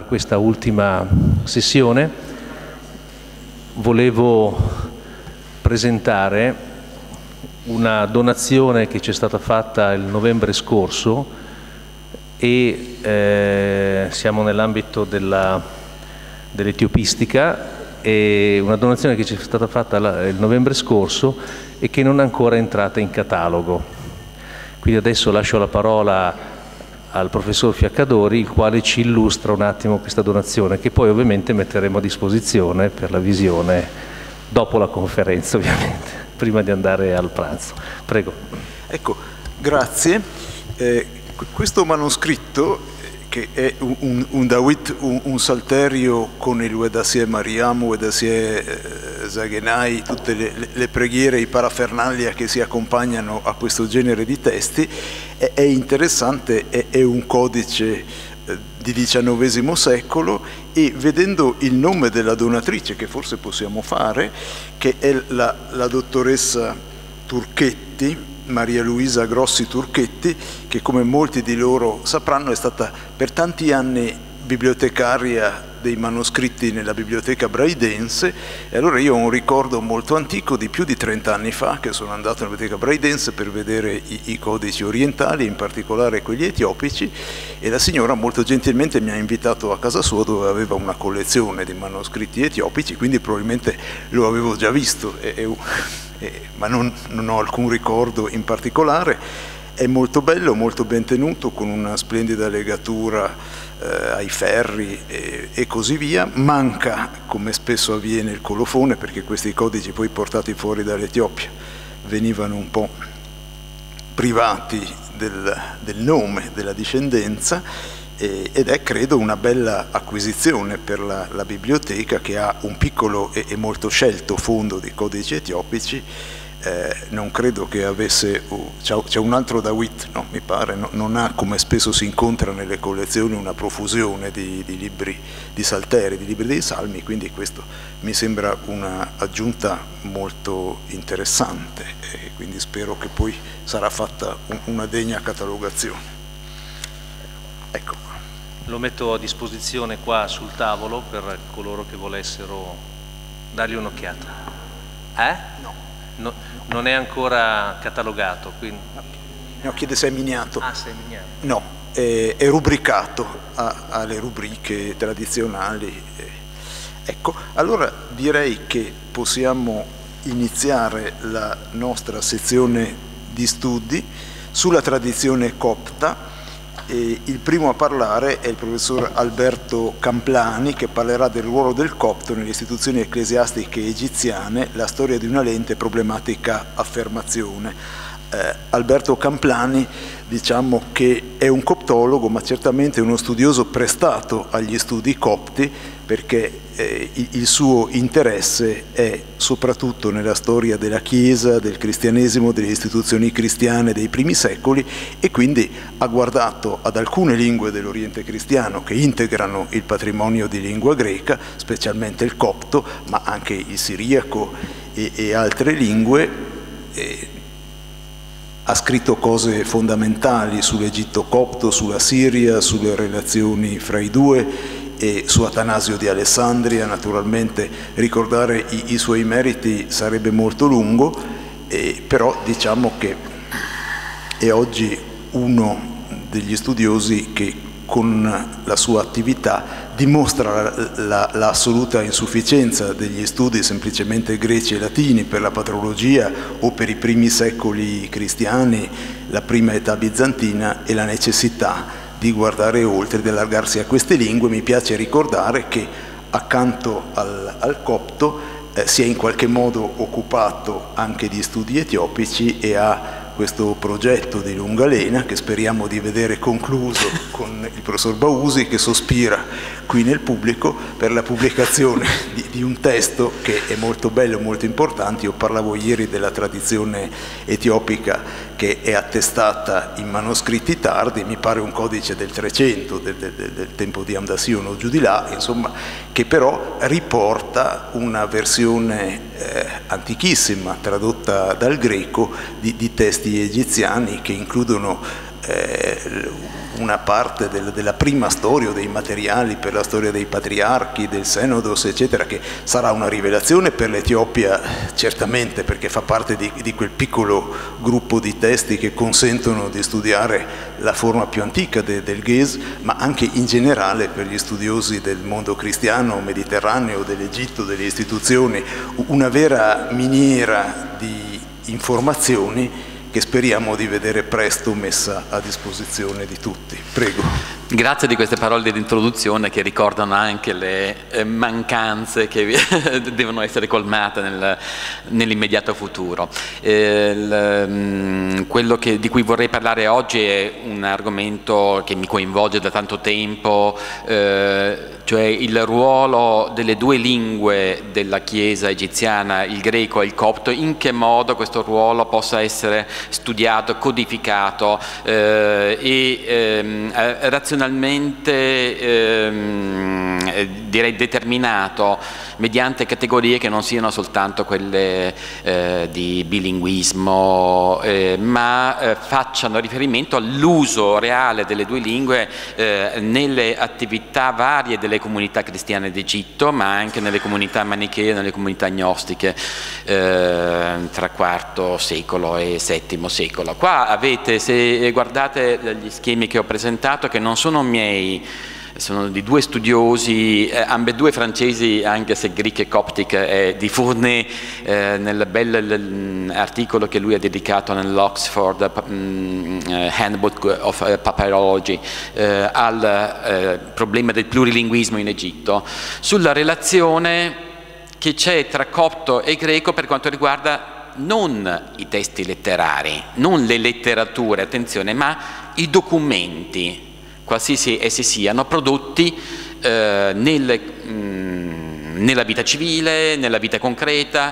questa ultima sessione volevo presentare una donazione che ci è stata fatta il novembre scorso e siamo nell'ambito dell'etiopistica, e una donazione che ci è stata fatta il novembre scorso e che non è ancora entrata in catalogo. Quindi adesso lascio la parola al professor Fiaccadori, il quale ci illustra un attimo questa donazione, che poi ovviamente metteremo a disposizione per la visione dopo la conferenza, ovviamente, prima di andare al pranzo. Prego. Ecco, grazie. Questo manoscritto, che è un Dawit, un salterio con il Wedasie Mariam, Wedasie Zagenai, tutte le preghiere, i parafernalia che si accompagnano a questo genere di testi, è interessante, è un codice di XIX secolo, e vedendo il nome della donatrice, che forse possiamo fare, che è la dottoressa Turchetti, Maria Luisa Grossi Turchetti, che come molti di loro sapranno è stata per tanti anni bibliotecaria dei manoscritti nella biblioteca braidense, e allora io ho un ricordo molto antico di più di 30 anni fa che sono andato nella biblioteca braidense per vedere i codici orientali, in particolare quelli etiopici, e la signora molto gentilmente mi ha invitato a casa sua, dove aveva una collezione di manoscritti etiopici, quindi probabilmente lo avevo già visto, ma non ho alcun ricordo in particolare. È molto bello, molto ben tenuto, con una splendida legatura ai ferri e così via. Manca, come spesso avviene, il colofone, perché questi codici poi portati fuori dall'Etiopia venivano un po' privati del nome, della discendenza, ed è, credo, una bella acquisizione per la biblioteca, che ha un piccolo e molto scelto fondo di codici etiopici. Non credo che avesse, c'è un altro Dawit, no, mi pare, no, non ha, come spesso si incontra nelle collezioni, una profusione di libri di salteri, di libri dei salmi, quindi questo mi sembra una aggiunta molto interessante, e quindi spero che poi sarà fatta una degna catalogazione. Ecco. Lo metto a disposizione qua sul tavolo per coloro che volessero dargli un'occhiata. No. No, non è ancora catalogato, quindi... No, chiede se è miniato. Ah, se è miniato. No, è rubricato alle rubriche tradizionali. Ecco, allora direi che possiamo iniziare la nostra sezione di studi sulla tradizione copta. Il primo a parlare è il professor Alberto Camplani, che parlerà del ruolo del copto nelle istituzioni ecclesiastiche egiziane, la storia di una lente problematica affermazione. Alberto Camplani, diciamo che è un coptologo, ma certamente uno studioso prestato agli studi copti, perché il suo interesse è soprattutto nella storia della Chiesa, del cristianesimo, delle istituzioni cristiane dei primi secoli, e quindi ha guardato ad alcune lingue dell'Oriente cristiano che integrano il patrimonio di lingua greca, specialmente il copto, ma anche il siriaco e altre lingue. Ha scritto cose fondamentali sull'Egitto copto, sulla Siria, sulle relazioni fra i due, e su Atanasio di Alessandria. Naturalmente ricordare i suoi meriti sarebbe molto lungo, però diciamo che è oggi uno degli studiosi che con la sua attività dimostra l'assoluta insufficienza degli studi semplicemente greci e latini per la patrologia o per i primi secoli cristiani, la prima età bizantina, e la necessità di guardare oltre, di allargarsi a queste lingue. Mi piace ricordare che accanto al copto si è in qualche modo occupato anche di studi etiopici, e ha questo progetto di lunga lena che speriamo di vedere concluso con il professor Bausi, che sospira qui nel pubblico per la pubblicazione di un testo che è molto bello, molto importante. Io parlavo ieri della tradizione etiopica che è attestata in manoscritti tardi, mi pare un codice del 300, del tempo di Amdassion o giù di là, insomma, che però riporta una versione antichissima, tradotta dal greco, di testi egiziani che includono una parte della prima storia, dei materiali per la storia dei patriarchi, del Senodos, eccetera, che sarà una rivelazione per l'Etiopia certamente, perché fa parte di quel piccolo gruppo di testi che consentono di studiare la forma più antica del Ge'ez, ma anche in generale per gli studiosi del mondo cristiano, mediterraneo, dell'Egitto, delle istituzioni, una vera miniera di informazioni che speriamo di vedere presto messa a disposizione di tutti. Prego. Grazie di queste parole di introduzione che ricordano anche le mancanze che devono essere colmate nell'immediato futuro. Quello di cui vorrei parlare oggi è un argomento che mi coinvolge da tanto tempo, cioè il ruolo delle due lingue della Chiesa egiziana, il greco e il copto, in che modo questo ruolo possa essere studiato, codificato e razionalmente direi determinato mediante categorie che non siano soltanto quelle di bilinguismo, ma facciano riferimento all'uso reale delle due lingue nelle attività varie delle comunità cristiane d'Egitto, ma anche nelle comunità manichee, nelle comunità gnostiche tra IV secolo e VII secolo. Qua avete, se guardate gli schemi che ho presentato, che non sono miei, sono di due studiosi, ambedue francesi, anche se Greek e Coptic, di Fournet, nel bel articolo che lui ha dedicato nell'Oxford Handbook of Papyrology al problema del plurilinguismo in Egitto, sulla relazione che c'è tra copto e greco per quanto riguarda non i testi letterari, non le letterature, attenzione, ma i documenti, qualsiasi essi siano, prodotti nella vita civile, nella vita concreta,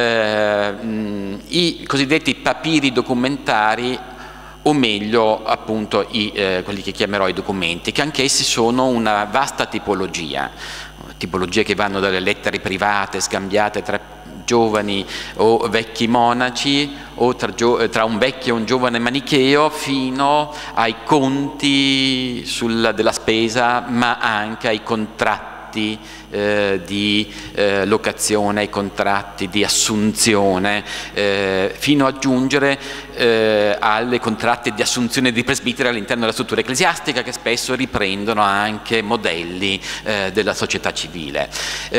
i cosiddetti papiri documentari, o meglio appunto quelli che chiamerò i documenti, che anch'essi sono una vasta tipologie che vanno dalle lettere private scambiate tra giovani o vecchi monaci, o tra un vecchio e un giovane manicheo, fino ai conti della spesa, ma anche ai contratti di locazione, ai contratti di assunzione, fino a giungere alle contratti di assunzione di presbiteri all'interno della struttura ecclesiastica, che spesso riprendono anche modelli della società civile.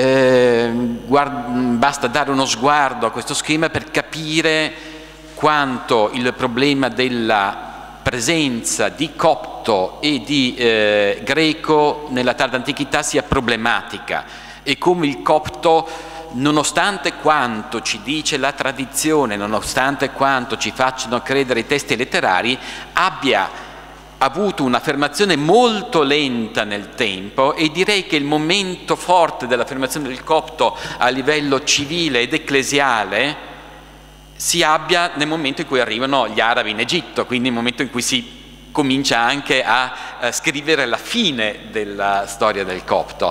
Basta dare uno sguardo a questo schema per capire quanto il problema della presenza di copto e di greco nella tarda antichità sia problematica, e come il copto, nonostante quanto ci dice la tradizione, nonostante quanto ci facciano credere i testi letterari, abbia avuto un'affermazione molto lenta nel tempo, e direi che il momento forte dell'affermazione del copto a livello civile ed ecclesiale si abbia nel momento in cui arrivano gli arabi in Egitto, quindi nel momento in cui si comincia anche a scrivere la fine della storia del copto.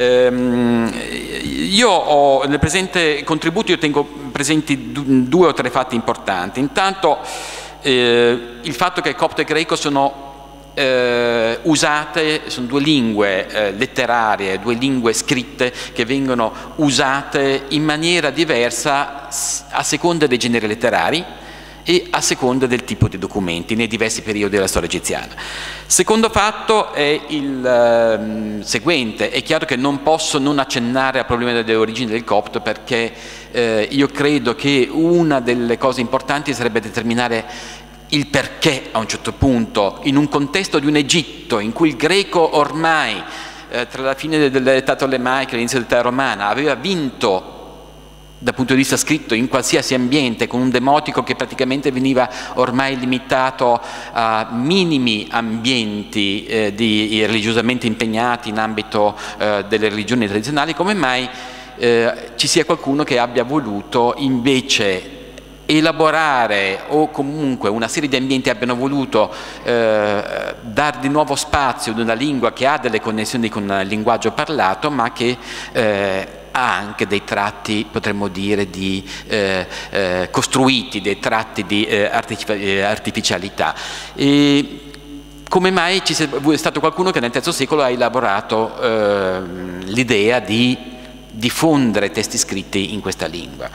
Io ho nel presente contributo, io tengo presenti due o tre fatti importanti. Intanto il fatto che copto e greco sono usate, sono due lingue letterarie, due lingue scritte che vengono usate in maniera diversa a seconda dei generi letterari e a seconda del tipo di documenti nei diversi periodi della storia egiziana. Secondo fatto è il seguente: è chiaro che non posso non accennare al problema delle origini del copto, perché io credo che una delle cose importanti sarebbe determinare il perché a un certo punto, in un contesto di un Egitto in cui il greco ormai tra la fine dell'età tolemaica e l'inizio dell'età romana aveva vinto dal punto di vista scritto in qualsiasi ambiente, con un demotico che praticamente veniva ormai limitato a minimi ambienti religiosamente impegnati in ambito delle religioni tradizionali, come mai ci sia qualcuno che abbia voluto invece elaborare, o comunque una serie di ambienti abbiano voluto dar di nuovo spazio ad una lingua che ha delle connessioni con il linguaggio parlato, ma che ha anche dei tratti, potremmo dire, di costruiti, dei tratti di artificialità. E come mai ci sia stato qualcuno che nel III secolo ha elaborato l'idea di diffondere testi scritti in questa lingua,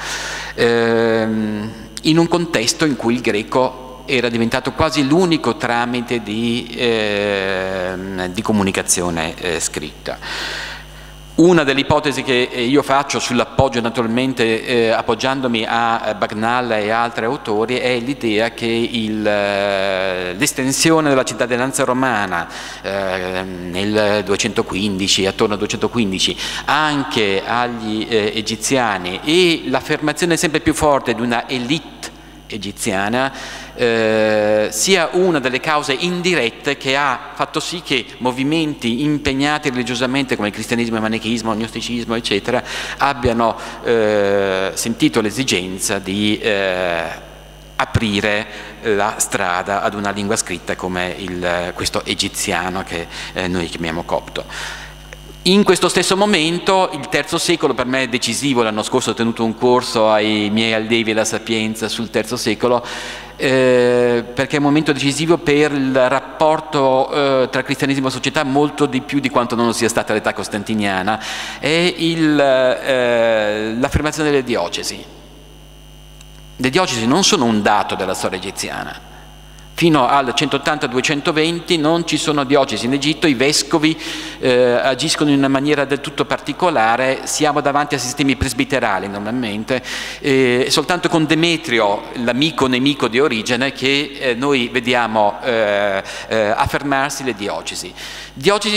in un contesto in cui il greco era diventato quasi l'unico tramite di comunicazione scritta. Una delle ipotesi che io faccio sull'appoggio, naturalmente appoggiandomi a Bagnall e altri autori, è l'idea che l'estensione della cittadinanza romana nel 215, attorno al 215, anche agli egiziani, e l'affermazione sempre più forte di una elite egiziana sia una delle cause indirette che ha fatto sì che movimenti impegnati religiosamente come il cristianesimo, il manicheismo, il gnosticismo, eccetera, abbiano sentito l'esigenza di aprire la strada ad una lingua scritta come questo egiziano che noi chiamiamo copto. In questo stesso momento, il III secolo per me è decisivo. L'anno scorso ho tenuto un corso ai miei allievi alla Sapienza sul III secolo, perché è un momento decisivo per il rapporto tra cristianesimo e società, molto di più di quanto non sia stata l'età costantiniana, è l'affermazione delle diocesi. Le diocesi non sono un dato della storia egiziana. Fino al 180-220 non ci sono diocesi in Egitto, i vescovi agiscono in una maniera del tutto particolare, siamo davanti a sistemi presbiterali normalmente, soltanto con Demetrio, l'amico nemico di Origene, che noi vediamo affermarsi le diocesi. Diocesi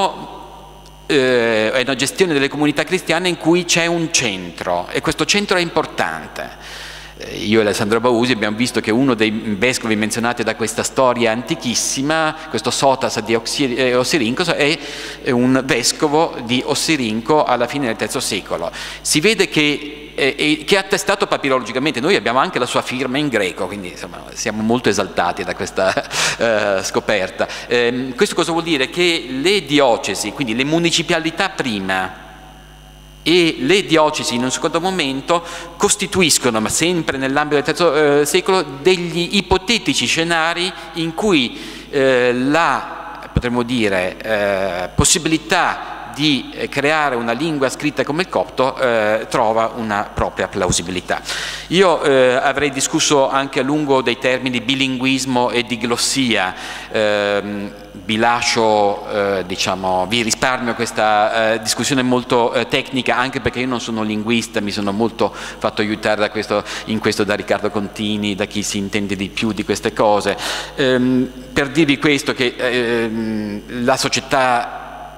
è una gestione delle comunità cristiane in cui c'è un centro, e questo centro è importante. Io e Alessandro Bausi abbiamo visto che uno dei vescovi menzionati da questa storia antichissima, questo Sotas di Ossirincos, è un vescovo di Ossirinco alla fine del III secolo. Si vede che è attestato papirologicamente. Noi abbiamo anche la sua firma in greco, quindi insomma siamo molto esaltati da questa scoperta. Questo cosa vuol dire? Che le diocesi, quindi le municipalità prima e le diocesi in un secondo momento, costituiscono, ma sempre nell'ambito del III secolo, degli ipotetici scenari in cui potremmo dire, possibilità di creare una lingua scritta come il copto trova una propria plausibilità. Io avrei discusso anche a lungo dei termini bilinguismo e diglossia. Vi lascio, diciamo, vi risparmio questa discussione molto tecnica, anche perché io non sono linguista, mi sono molto fatto aiutare in questo da Riccardo Contini, da chi si intende di più di queste cose. Per dirvi questo, che la società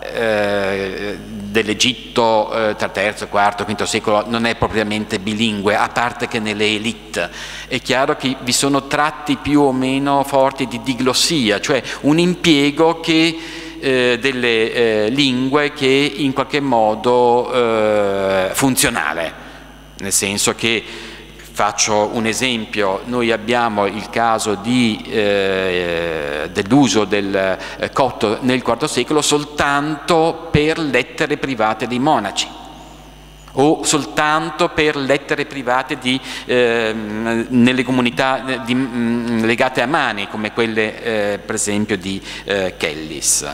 dell'Egitto tra III, IV, V secolo non è propriamente bilingue, a parte che nelle elite. È chiaro che vi sono tratti più o meno forti di diglossia, cioè un impiego delle lingue che in qualche modo funzionale, nel senso che, faccio un esempio, noi abbiamo il caso dell'uso del copto nel IV secolo soltanto per lettere private dei monaci, o soltanto per lettere private nelle comunità legate a Mani, come quelle per esempio di Kellis.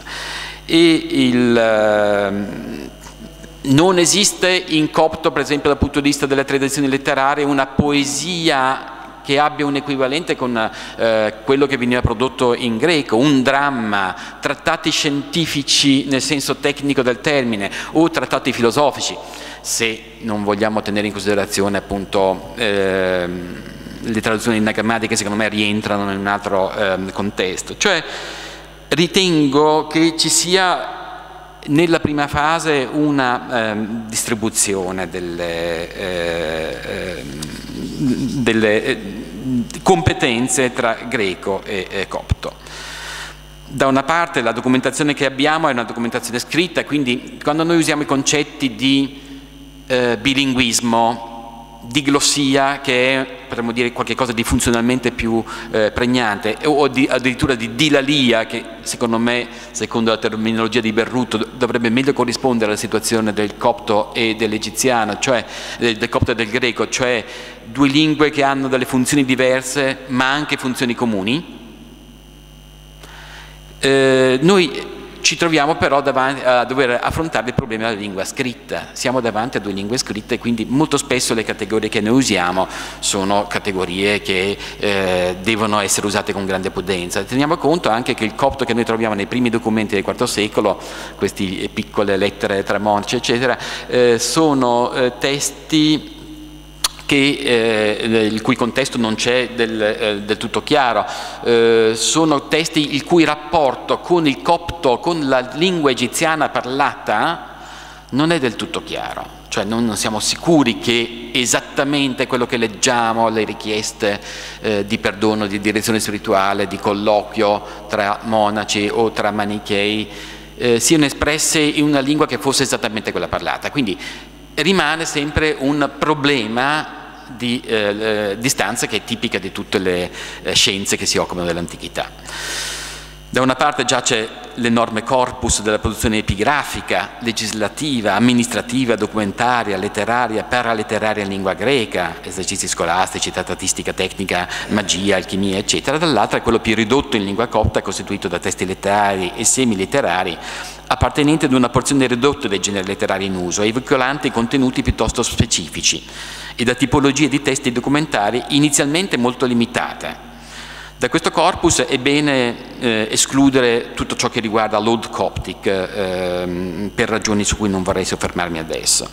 Non esiste in copto, per esempio dal punto di vista delle tradizioni letterarie, una poesia che abbia un equivalente con quello che veniva prodotto in greco, un dramma, trattati scientifici nel senso tecnico del termine, o trattati filosofici, se non vogliamo tenere in considerazione appunto le traduzioni inagrammatiche, secondo me rientrano in un altro contesto. Cioè, ritengo che ci sia nella prima fase una distribuzione delle competenze tra greco e copto. Da una parte la documentazione che abbiamo è una documentazione scritta, quindi quando noi usiamo i concetti di bilinguismo, diglossia, che è, potremmo dire, qualcosa di funzionalmente più pregnante, o addirittura di dilalia, che secondo me, secondo la terminologia di Berruto, dovrebbe meglio corrispondere alla situazione del copto e dell'egiziano, cioè del copto e del greco, cioè due lingue che hanno delle funzioni diverse ma anche funzioni comuni. Noi ci troviamo però davanti a dover affrontare il problema della lingua scritta. Siamo davanti a due lingue scritte, quindi molto spesso le categorie che noi usiamo sono categorie che devono essere usate con grande prudenza. Teniamo conto anche che il copto che noi troviamo nei primi documenti del IV secolo, queste piccole lettere tra monaci eccetera, sono testi il cui contesto non c'è del tutto chiaro, sono testi il cui rapporto con il copto, con la lingua egiziana parlata, non è del tutto chiaro, cioè non siamo sicuri che esattamente quello che leggiamo, le richieste di perdono, di direzione spirituale, di colloquio tra monaci o tra manichei, siano espresse in una lingua che fosse esattamente quella parlata. Quindi rimane sempre un problema di distanza che è tipica di tutte le scienze che si occupano dell'antichità. Da una parte giace l'enorme corpus della produzione epigrafica, legislativa, amministrativa, documentaria, letteraria, paraletteraria in lingua greca, esercizi scolastici, trattatistica tecnica, magia, alchimia, eccetera. Dall'altra è quello più ridotto in lingua copta, costituito da testi letterari e semi-letterari, appartenenti ad una porzione ridotta dei generi letterari in uso e veicolanti contenuti piuttosto specifici e da tipologie di testi documentari inizialmente molto limitate. Da questo corpus è bene escludere tutto ciò che riguarda l'Old Coptic, per ragioni su cui non vorrei soffermarmi adesso.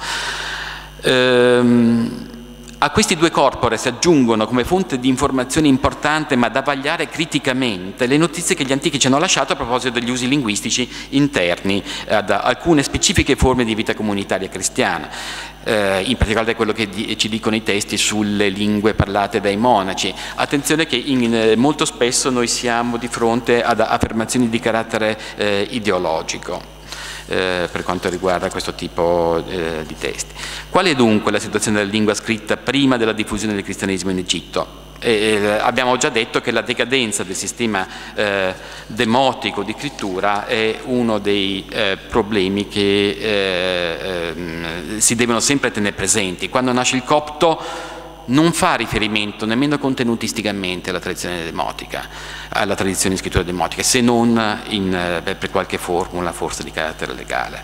A questi due corpora si aggiungono come fonte di informazione importante ma da vagliare criticamente le notizie che gli antichi ci hanno lasciato a proposito degli usi linguistici interni ad alcune specifiche forme di vita comunitaria cristiana, in particolare quello che ci dicono i testi sulle lingue parlate dai monaci. Attenzione che molto spesso noi siamo di fronte ad affermazioni di carattere ideologico per quanto riguarda questo tipo di testi. Qual è dunque la situazione della lingua scritta prima della diffusione del cristianesimo in Egitto? Abbiamo già detto che la decadenza del sistema demotico di scrittura è uno dei problemi che si devono sempre tenere presenti. Quando nasce il copto non fa riferimento nemmeno contenutisticamente alla tradizione demotica, alla tradizione di scrittura demotica, se non per qualche formula forse di carattere legale.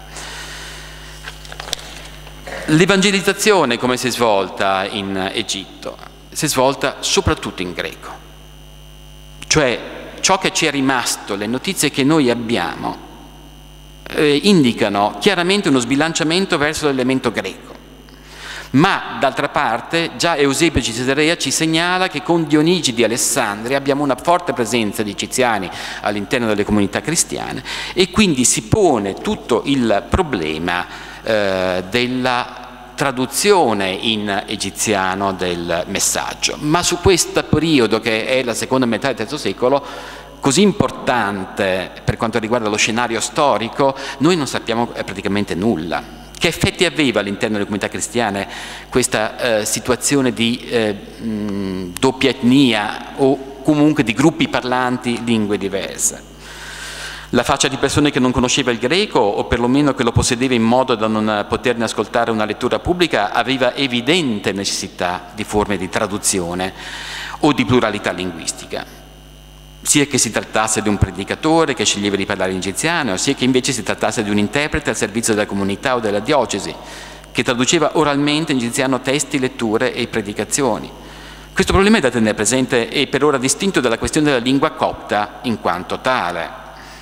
L'evangelizzazione come si è svolta in Egitto? Si è svolta soprattutto in greco, cioè ciò che ci è rimasto, le notizie che noi abbiamo indicano chiaramente uno sbilanciamento verso l'elemento greco. Ma d'altra parte già Eusebio di Cesarea ci segnala che con Dionigi di Alessandria abbiamo una forte presenza di egiziani all'interno delle comunità cristiane e quindi si pone tutto il problema della traduzione in egiziano del messaggio. Ma su questo periodo, che è la seconda metà del III secolo, così importante per quanto riguarda lo scenario storico, noi non sappiamo praticamente nulla. Che effetti aveva all'interno delle comunità cristiane questa situazione di doppia etnia o comunque di gruppi parlanti lingue diverse? La faccia di persone che non conosceva il greco o perlomeno che lo possedeva in modo da non poterne ascoltare una lettura pubblica aveva evidente necessità di forme di traduzione o di pluralità linguistica, sia che si trattasse di un predicatore che sceglieva di parlare in egiziano, sia che invece si trattasse di un interprete al servizio della comunità o della diocesi, che traduceva oralmente in egiziano testi, letture e predicazioni. Questo problema è da tenere presente e per ora distinto dalla questione della lingua copta in quanto tale.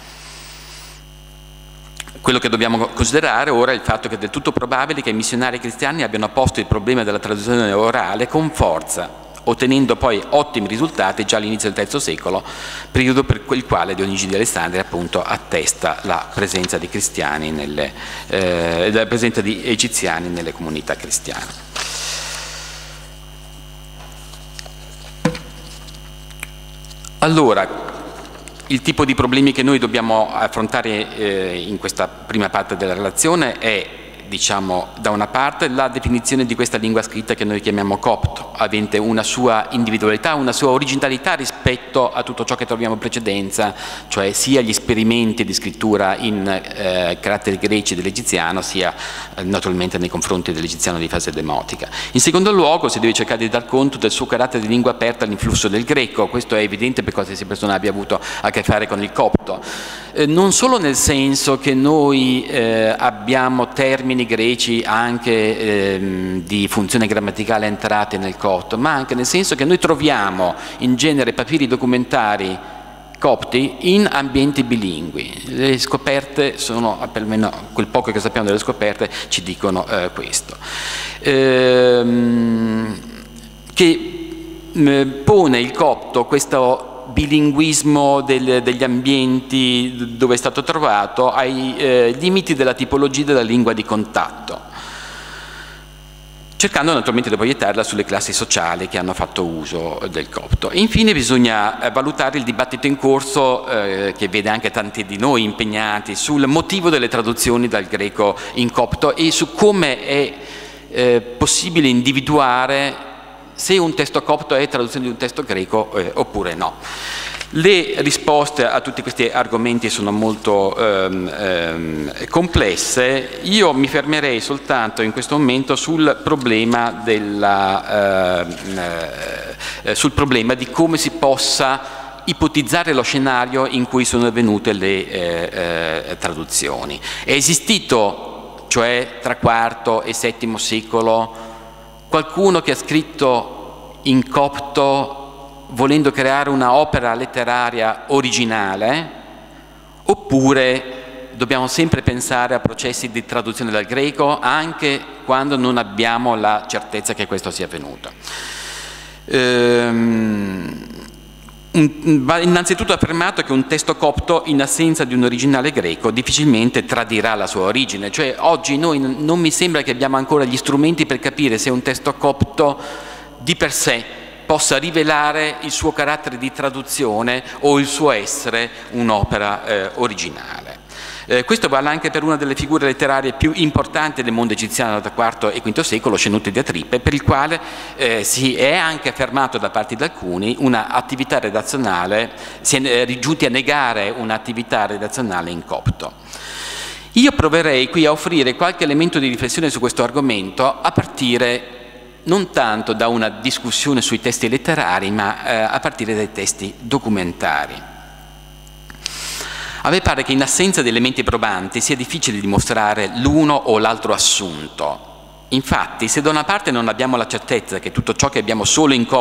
Quello che dobbiamo considerare ora è il fatto che è del tutto probabile che i missionari cristiani abbiano posto il problema della traduzione orale con forza, ottenendo poi ottimi risultati già all'inizio del III secolo, periodo per il quale Dionigi di Alessandria appunto attesta la presenza di cristiani la presenza di egiziani nelle comunità cristiane. Allora, il tipo di problemi che noi dobbiamo affrontare in questa prima parte della relazione è, diciamo, da una parte la definizione di questa lingua scritta che noi chiamiamo copto, avente una sua individualità, una sua originalità rispetto a tutto ciò che troviamo in precedenza, cioè sia gli esperimenti di scrittura in caratteri greci dell'egiziano, sia naturalmente nei confronti dell'egiziano di fase demotica. In secondo luogo si deve cercare di dar conto del suo carattere di lingua aperta all'influsso del greco. Questo è evidente per qualsiasi persona abbia avuto a che fare con il copto. copto. Non solo nel senso che noi abbiamo termini greci anche di funzione grammaticale entrate nel copto, ma anche nel senso che noi troviamo in genere papiri documentari copti in ambienti bilingui. Le scoperte sono, almeno quel poco che sappiamo delle scoperte, ci dicono questo. Che pone il copto, questo bilinguismo degli ambienti dove è stato trovato, ai limiti della tipologia della lingua di contatto, cercando naturalmente di proiettarla sulle classi sociali che hanno fatto uso del copto. E infine bisogna valutare il dibattito in corso, che vede anche tanti di noi impegnati, sul motivo delle traduzioni dal greco in copto e su come è possibile individuare se un testo copto è traduzione di un testo greco oppure no. Le risposte a tutti questi argomenti sono molto complesse. Io mi fermerei soltanto in questo momento sul problema di come si possa ipotizzare lo scenario in cui sono avvenute le traduzioni. È esistito, cioè tra IV e VII secolo, qualcuno che ha scritto in copto volendo creare una opera letteraria originale, oppure dobbiamo sempre pensare a processi di traduzione dal greco anche quando non abbiamo la certezza che questo sia avvenuto? Va innanzitutto affermato che un testo copto in assenza di un originale greco difficilmente tradirà la sua origine, cioè oggi noi non mi sembra che abbiamo ancora gli strumenti per capire se un testo copto di per sé possa rivelare il suo carattere di traduzione o il suo essere un'opera originale. Questo vale anche per una delle figure letterarie più importanti del mondo egiziano dal IV e V secolo, Scenuto di Atrippe, per il quale si è anche affermato da parte di alcuni un'attività redazionale, si è giunti a negare un'attività redazionale in copto. Io proverei qui a offrire qualche elemento di riflessione su questo argomento a partire non tanto da una discussione sui testi letterari, ma a partire dai testi documentari. A me pare che in assenza di elementi probanti sia difficile dimostrare l'uno o l'altro assunto. Infatti, se da una parte non abbiamo la certezza che tutto ciò che abbiamo solo in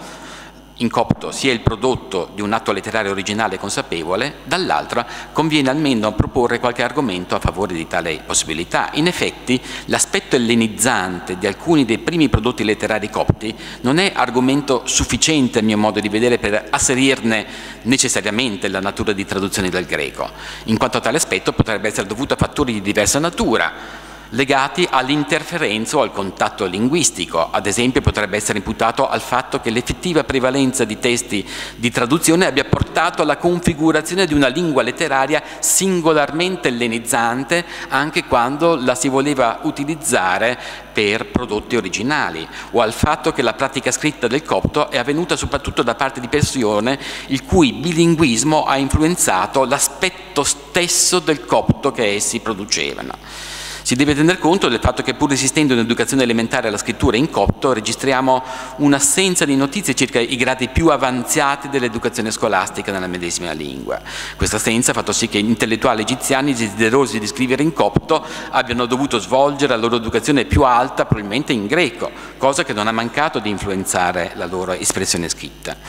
copto sia il prodotto di un atto letterario originale e consapevole, dall'altra conviene almeno proporre qualche argomento a favore di tale possibilità. In effetti, l'aspetto ellenizzante di alcuni dei primi prodotti letterari copti non è argomento sufficiente, a mio modo di vedere, per asserirne necessariamente la natura di traduzione dal greco, in quanto tale aspetto potrebbe essere dovuto a fattori di diversa natura, legati all'interferenza o al contatto linguistico. Ad esempio potrebbe essere imputato al fatto che l'effettiva prevalenza di testi di traduzione abbia portato alla configurazione di una lingua letteraria singolarmente ellenizzante anche quando la si voleva utilizzare per prodotti originali, o al fatto che la pratica scritta del copto è avvenuta soprattutto da parte di persone il cui bilinguismo ha influenzato l'aspetto stesso del copto che essi producevano. Si deve tener conto del fatto che, pur esistendo un'educazione elementare alla scrittura in copto, registriamo un'assenza di notizie circa i gradi più avanzati dell'educazione scolastica nella medesima lingua. Questa assenza ha fatto sì che intellettuali egiziani desiderosi di scrivere in copto abbiano dovuto svolgere la loro educazione più alta probabilmente in greco, cosa che non ha mancato di influenzare la loro espressione scritta.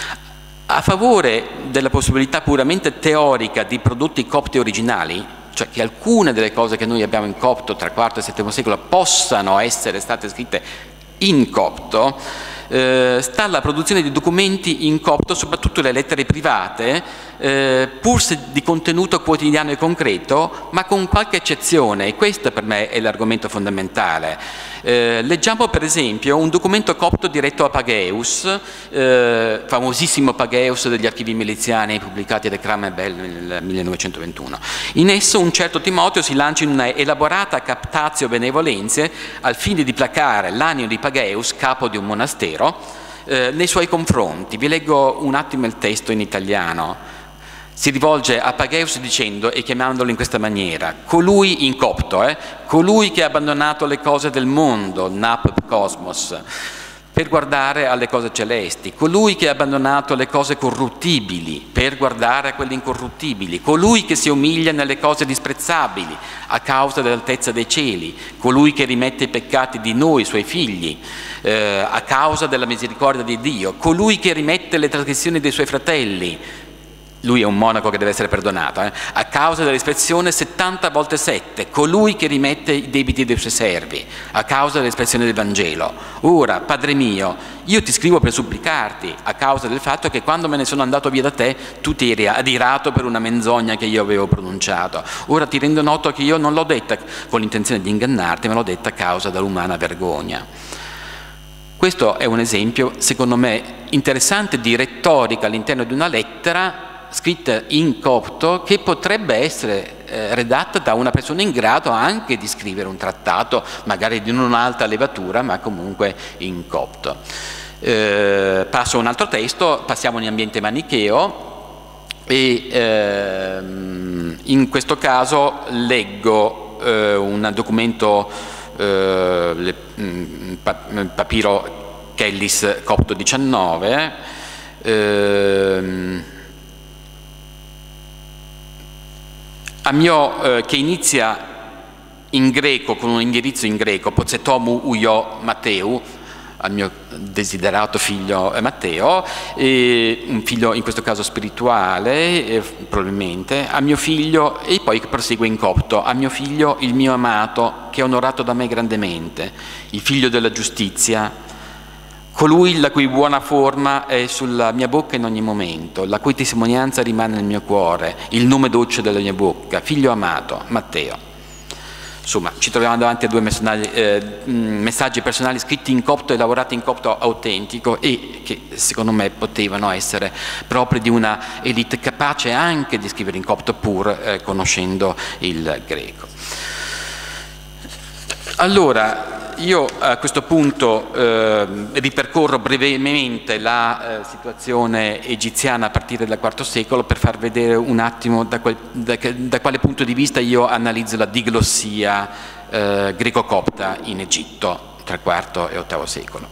A favore della possibilità puramente teorica di prodotti copti originali, cioè che alcune delle cose che noi abbiamo in copto tra IV e VII secolo possano essere state scritte in copto, sta la produzione di documenti in copto, soprattutto le lettere private, pur se di contenuto quotidiano e concreto, ma con qualche eccezione, e questo per me è l'argomento fondamentale. Leggiamo per esempio un documento copto diretto a Pageus, famosissimo Pageus degli archivi miliziani pubblicati da Cramer-Bell nel 1921. In esso un certo Timoteo si lancia in una elaborata captatio benevolenze al fine di placare l'animo di Pageus, capo di un monastero, nei suoi confronti. Vi leggo un attimo il testo in italiano. Si rivolge a Pageus dicendo e chiamandolo in questa maniera: colui in copto, colui che ha abbandonato le cose del mondo, nap cosmos, per guardare alle cose celesti, colui che ha abbandonato le cose corruttibili per guardare a quelle incorruttibili, colui che si umilia nelle cose disprezzabili a causa dell'altezza dei cieli, colui che rimette i peccati di noi, suoi figli, a causa della misericordia di Dio, colui che rimette le trasgressioni dei suoi fratelli. Lui è un monaco che deve essere perdonato, a causa dell'espressione 70 volte 7, colui che rimette i debiti dei suoi servi, a causa dell'espressione del Vangelo. Ora, Padre mio, io ti scrivo per supplicarti, a causa del fatto che quando me ne sono andato via da te, tu ti eri adirato per una menzogna che io avevo pronunciato. Ora ti rendo noto che io non l'ho detta con l'intenzione di ingannarti, ma l'ho detta a causa dell'umana vergogna. Questo è un esempio, secondo me, interessante di retorica all'interno di una lettera scritta in copto, che potrebbe essere redatta da una persona in grado anche di scrivere un trattato, magari di non alta levatura, ma comunque in copto. Passo a un altro testo, passiamo in ambiente manicheo e in questo caso leggo un documento, papiro Kellis copto 19, che inizia in greco, con un indirizzo in greco, Pozetomu uio Matteu, al mio desiderato figlio Matteo, un figlio in questo caso spirituale, probabilmente, a mio figlio, e poi prosegue in copto, a mio figlio il mio amato, che è onorato da me grandemente, il figlio della giustizia, colui la cui buona forma è sulla mia bocca in ogni momento, la cui testimonianza rimane nel mio cuore, il nome dolce della mia bocca, figlio amato, Matteo. Insomma, ci troviamo davanti a due messaggi personali scritti in copto e lavorati in copto autentico e che secondo me potevano essere propri di una elite capace anche di scrivere in copto pur conoscendo il greco. Allora, io a questo punto ripercorro brevemente la situazione egiziana a partire dal IV secolo per far vedere un attimo da quale punto di vista io analizzo la diglossia greco-copta in Egitto tra il IV e VIII secolo.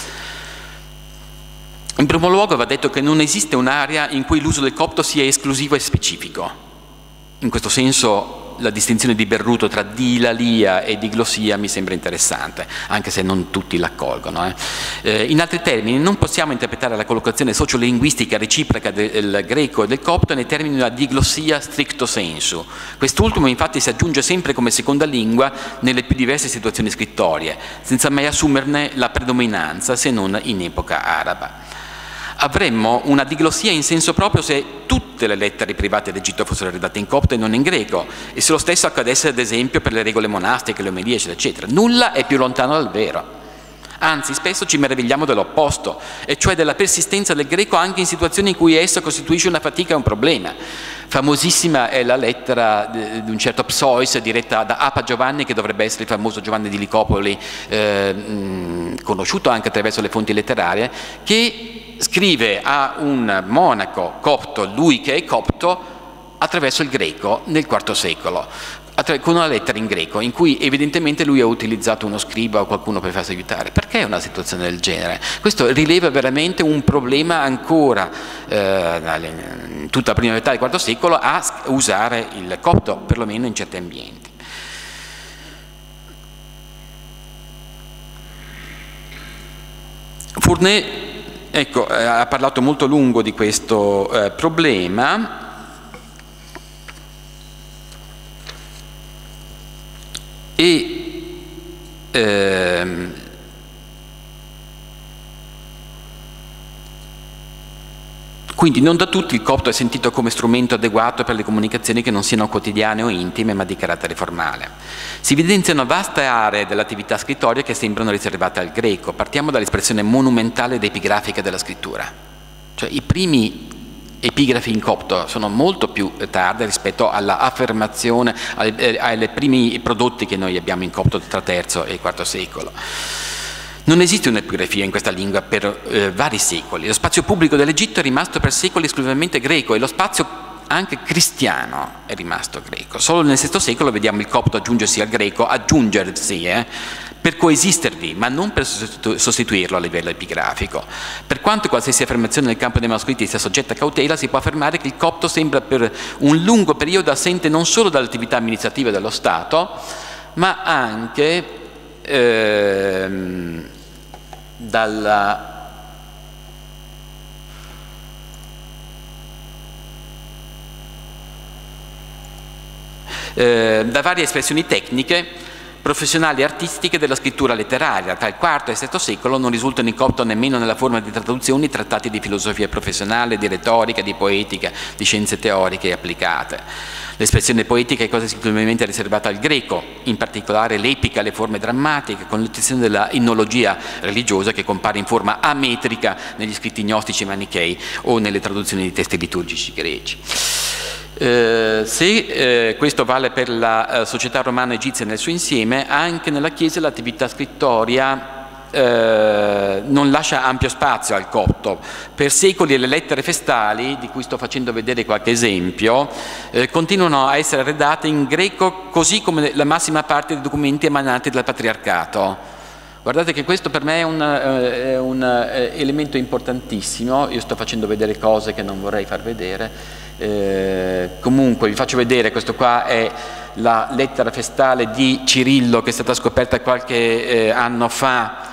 In primo luogo va detto che non esiste un'area in cui l'uso del copto sia esclusivo e specifico. In questo senso la distinzione di Berruto tra dilalia e diglossia mi sembra interessante, anche se non tutti l'accolgono. In altri termini, non possiamo interpretare la collocazione sociolinguistica reciproca del greco e del copto nei termini della diglossia stricto sensu. Quest'ultimo infatti si aggiunge sempre come seconda lingua nelle più diverse situazioni scrittorie, senza mai assumerne la predominanza se non in epoca araba. Avremmo una diglossia in senso proprio se tutte le lettere private d'Egitto fossero redatte in copto e non in greco, e se lo stesso accadesse ad esempio per le regole monastiche, le omelie, eccetera, eccetera. Nulla è più lontano dal vero. Anzi, spesso ci meravigliamo dell'opposto, e cioè della persistenza del greco anche in situazioni in cui esso costituisce una fatica e un problema. Famosissima è la lettera di un certo Psois diretta da Apa Giovanni, che dovrebbe essere il famoso Giovanni di Licopoli, conosciuto anche attraverso le fonti letterarie, che scrive a un monaco copto, lui che è copto, attraverso il greco nel IV secolo, con una lettera in greco in cui evidentemente lui ha utilizzato uno scriba o qualcuno per farsi aiutare. Perché una situazione del genere? Questo rileva veramente un problema ancora in tutta la prima metà del IV secolo a usare il copto, perlomeno in certi ambienti. Fournet, ecco, ha parlato molto a lungo di questo problema. E quindi non da tutti il copto è sentito come strumento adeguato per le comunicazioni che non siano quotidiane o intime ma di carattere formale. Si evidenziano vaste aree dell'attività scrittoria che sembrano riservate al greco. Partiamo dall'espressione monumentale ed epigrafica della scrittura. Cioè i primi epigrafi in copto sono molto più tarde rispetto alla affermazione, ai primi prodotti che noi abbiamo in copto tra III e IV secolo. Non esiste un'epigrafia in questa lingua per vari secoli. Lo spazio pubblico dell'Egitto è rimasto per secoli esclusivamente greco e lo spazio anche cristiano è rimasto greco. Solo nel VI secolo vediamo il copto aggiungersi al greco, per coesistervi, ma non per sostituirlo a livello epigrafico. Per quanto qualsiasi affermazione nel campo dei manoscritti sia soggetta a cautela, si può affermare che il copto sembra per un lungo periodo assente non solo dall'attività amministrativa dello Stato, ma anche da varie espressioni tecniche, professionali e artistiche della scrittura letteraria. Tra il IV e il VII secolo non risultano in copto nemmeno nella forma di traduzioni trattati di filosofia professionale, di retorica, di poetica, di scienze teoriche e applicate. L'espressione poetica è quasi esclusivamente riservata al greco, in particolare l'epica, le forme drammatiche, con l'eccezione della innologia religiosa che compare in forma ametrica negli scritti gnostici manichei o nelle traduzioni di testi liturgici greci. Se questo vale per la società romana egizia nel suo insieme, anche nella Chiesa l'attività scrittoria non lascia ampio spazio al copto. Per secoli le lettere festali, di cui sto facendo vedere qualche esempio, continuano a essere redate in greco, così come la massima parte dei documenti emanati dal patriarcato. Guardate che questo per me è un elemento importantissimo. Io sto facendo vedere cose che non vorrei far vedere. Comunque vi faccio vedere, questo qua è la lettera festale di Cirillo che è stata scoperta qualche anno fa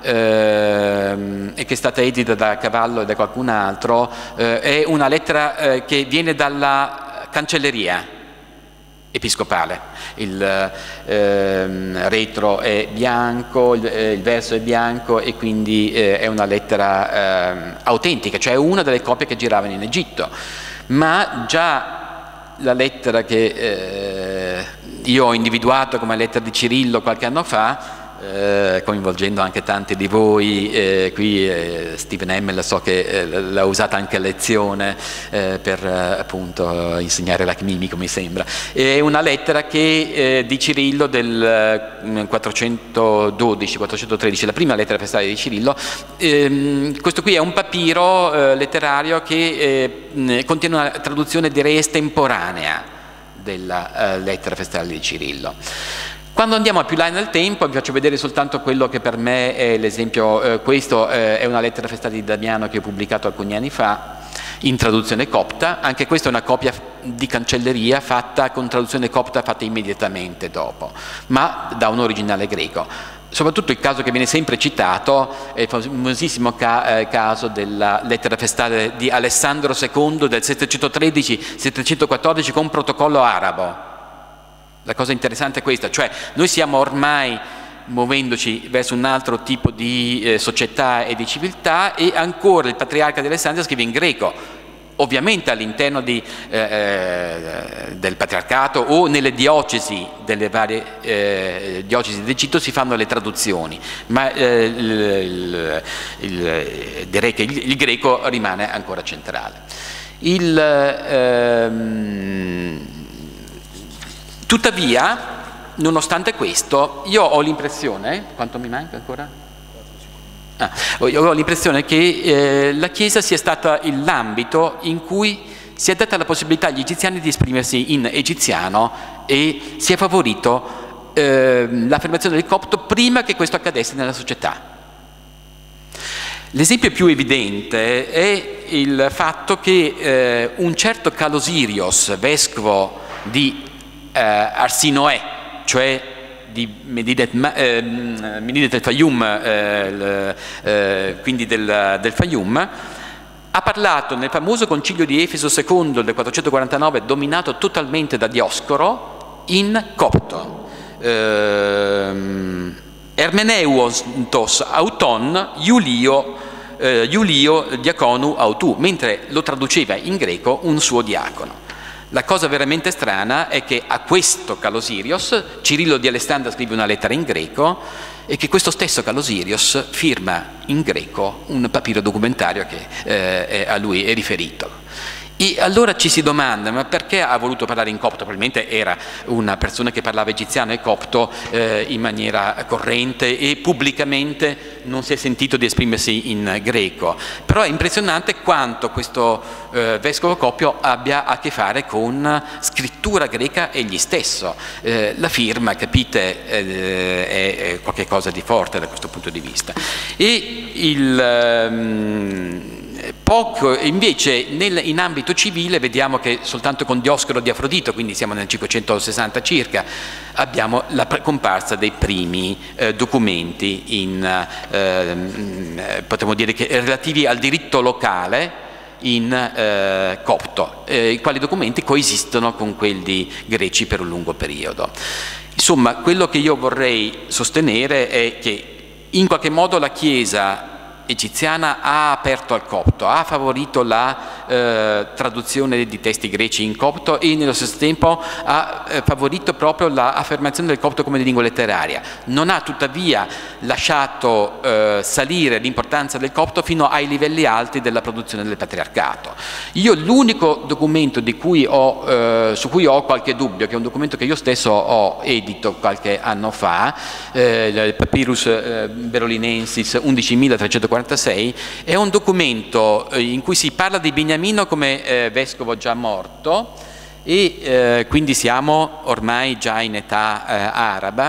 e che è stata edita da Cavallo e da qualcun altro. È una lettera che viene dalla cancelleria episcopale. Il retro è bianco, il verso è bianco e quindi è una lettera autentica, cioè una delle copie che giravano in Egitto. Ma già la lettera che io ho individuato come lettera di Cirillo qualche anno fa, coinvolgendo anche tanti di voi, qui Steven Hemmel so che l'ha usata anche a lezione per appunto insegnare la chimica, mi sembra. È una lettera che di Cirillo del 412-413, la prima lettera festale di Cirillo. Questo qui è un papiro letterario che contiene una traduzione direi estemporanea della lettera festale di Cirillo. Quando andiamo più là nel tempo, vi faccio vedere soltanto quello che per me è l'esempio. Questo è una lettera festale di Damiano che ho pubblicato alcuni anni fa in traduzione copta. Anche questa è una copia di cancelleria fatta con traduzione copta fatta immediatamente dopo, ma da un originale greco. Soprattutto il caso che viene sempre citato è il famosissimo caso della lettera festale di Alessandro II del 713-714 con protocollo arabo. La cosa interessante è questa, cioè noi stiamo ormai muovendoci verso un altro tipo di società e di civiltà e ancora il patriarca di Alessandria scrive in greco. Ovviamente all'interno del patriarcato o nelle diocesi delle varie diocesi d'Egitto si fanno le traduzioni, ma direi che il greco rimane ancora centrale. Tuttavia, nonostante questo, io ho l'impressione, quanto mi manca ancora? Io ho l'impressione che la Chiesa sia stata l'ambito in cui si è data la possibilità agli egiziani di esprimersi in egiziano e si è favorito l'affermazione del copto prima che questo accadesse nella società. L'esempio più evidente è il fatto che un certo Calosirios, vescovo di Arsinoe, cioè di Medinet el Fayum, quindi del Fayum, ha parlato nel famoso concilio di Efeso II del 449, dominato totalmente da Dioscoro, in copto. Hermeneutos auton Iulio diaconu autu, mentre lo traduceva in greco un suo diacono. La cosa veramente strana è che a questo Calosirios Cirillo di Alessandria scrive una lettera in greco e che questo stesso Calosirios firma in greco un papiro documentario che a lui è riferito. E allora ci si domanda, ma perché ha voluto parlare in copto? Probabilmente era una persona che parlava egiziano e copto in maniera corrente e pubblicamente non si è sentito di esprimersi in greco. Però è impressionante quanto questo vescovo Copio abbia a che fare con scrittura greca egli stesso. La firma, capite, è qualcosa di forte da questo punto di vista. E poco invece in ambito civile vediamo che soltanto con Dioscoro di Afrodito, quindi siamo nel 560 circa, abbiamo la comparsa dei primi documenti potremmo dire che relativi al diritto locale in copto, i quali documenti coesistono con quelli greci per un lungo periodo. Insomma, quello che io vorrei sostenere è che in qualche modo la Chiesa egiziana ha aperto al copto, ha favorito la traduzione di testi greci in copto e nello stesso tempo ha favorito proprio l'affermazione del copto come lingua letteraria. Non ha tuttavia lasciato salire l'importanza del copto fino ai livelli alti della produzione del patriarcato. Io l'unico documento su cui ho qualche dubbio, che è un documento che io stesso ho edito qualche anno fa, il Papyrus Berolinensis 11.346, è un documento in cui si parla di Beniamino come vescovo già morto e quindi siamo ormai già in età araba,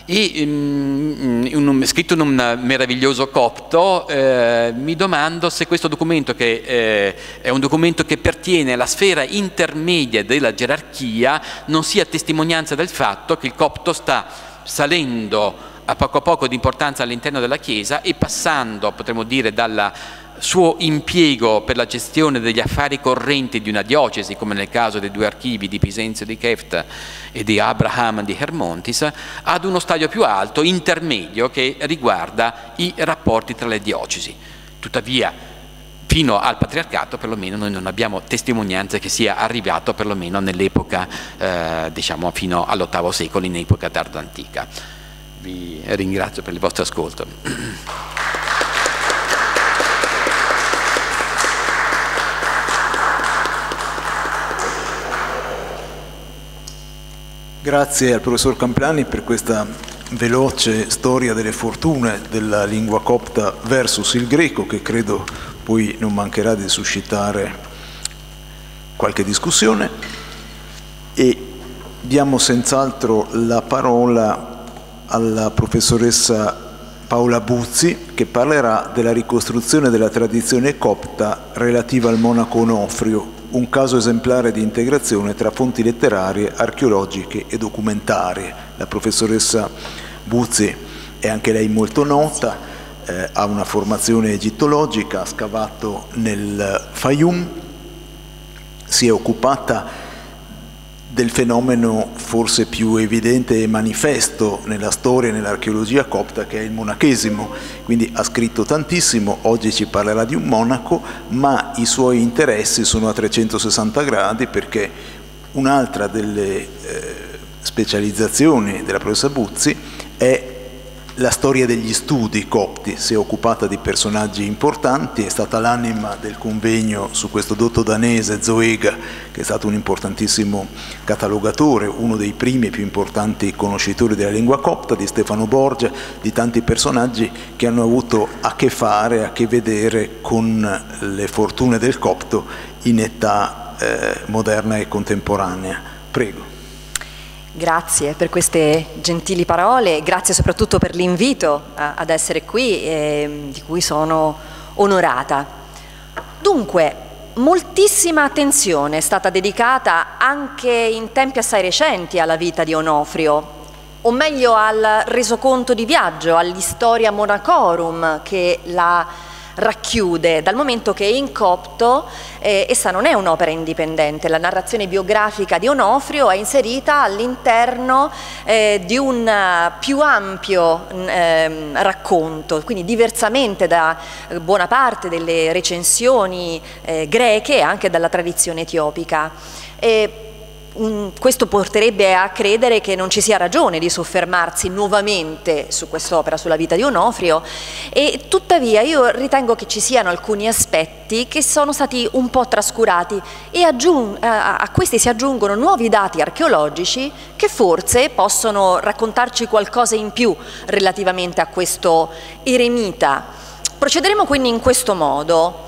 e scritto in un meraviglioso copto. Mi domando se questo documento, che è un documento che pertiene alla sfera intermedia della gerarchia, non sia testimonianza del fatto che il copto sta salendo a poco di importanza all'interno della Chiesa e passando, potremmo dire, dal suo impiego per la gestione degli affari correnti di una diocesi, come nel caso dei due archivi di Pisenzio di Kefta e di Abraham di Hermontis, ad uno stadio più alto, intermedio, che riguarda i rapporti tra le diocesi. Tuttavia, fino al patriarcato perlomeno noi non abbiamo testimonianze che sia arrivato perlomeno nell'epoca, diciamo fino all'VIII secolo, in epoca tardo-antica. Vi ringrazio per il vostro ascolto. Grazie al professor Camplani per questa veloce storia delle fortune della lingua copta versus il greco, che credo poi non mancherà di suscitare qualche discussione. E diamo senz'altro la parola alla professoressa Paola Buzzi, che parlerà della ricostruzione della tradizione copta relativa al monaco Onofrio, un caso esemplare di integrazione tra fonti letterarie, archeologiche e documentarie. La professoressa Buzzi è anche lei molto nota, ha una formazione egittologica, ha scavato nel Fayum, si è occupata del fenomeno forse più evidente e manifesto nella storia e nell'archeologia copta, che è il monachesimo, quindi ha scritto tantissimo. Oggi ci parlerà di un monaco, ma i suoi interessi sono a 360 gradi, perché un'altra delle specializzazioni della professoressa Buzzi è la storia degli studi copti. Si è occupata di personaggi importanti, è stata l'anima del convegno su questo dotto danese Zoega, che è stato un importantissimo catalogatore, uno dei primi e più importanti conoscitori della lingua copta, di Stefano Borgia, di tanti personaggi che hanno avuto a che fare, a che vedere con le fortune del copto in età moderna e contemporanea. Prego. Grazie per queste gentili parole, grazie soprattutto per l'invito ad essere qui, di cui sono onorata. Dunque, moltissima attenzione è stata dedicata anche in tempi assai recenti alla vita di Onofrio, o meglio al resoconto di viaggio, all'Historia Monacorum che la racchiude, dal momento che in copto essa non è un'opera indipendente. La narrazione biografica di Onofrio è inserita all'interno di un più ampio racconto, quindi diversamente da buona parte delle recensioni greche e anche dalla tradizione etiopica. questo porterebbe a credere che non ci sia ragione di soffermarsi nuovamente su quest'opera, sulla vita di Onofrio, e tuttavia io ritengo che ci siano alcuni aspetti che sono stati un po' trascurati e a questi si aggiungono nuovi dati archeologici che forse possono raccontarci qualcosa in più relativamente a questo eremita. Procederemo quindi in questo modo.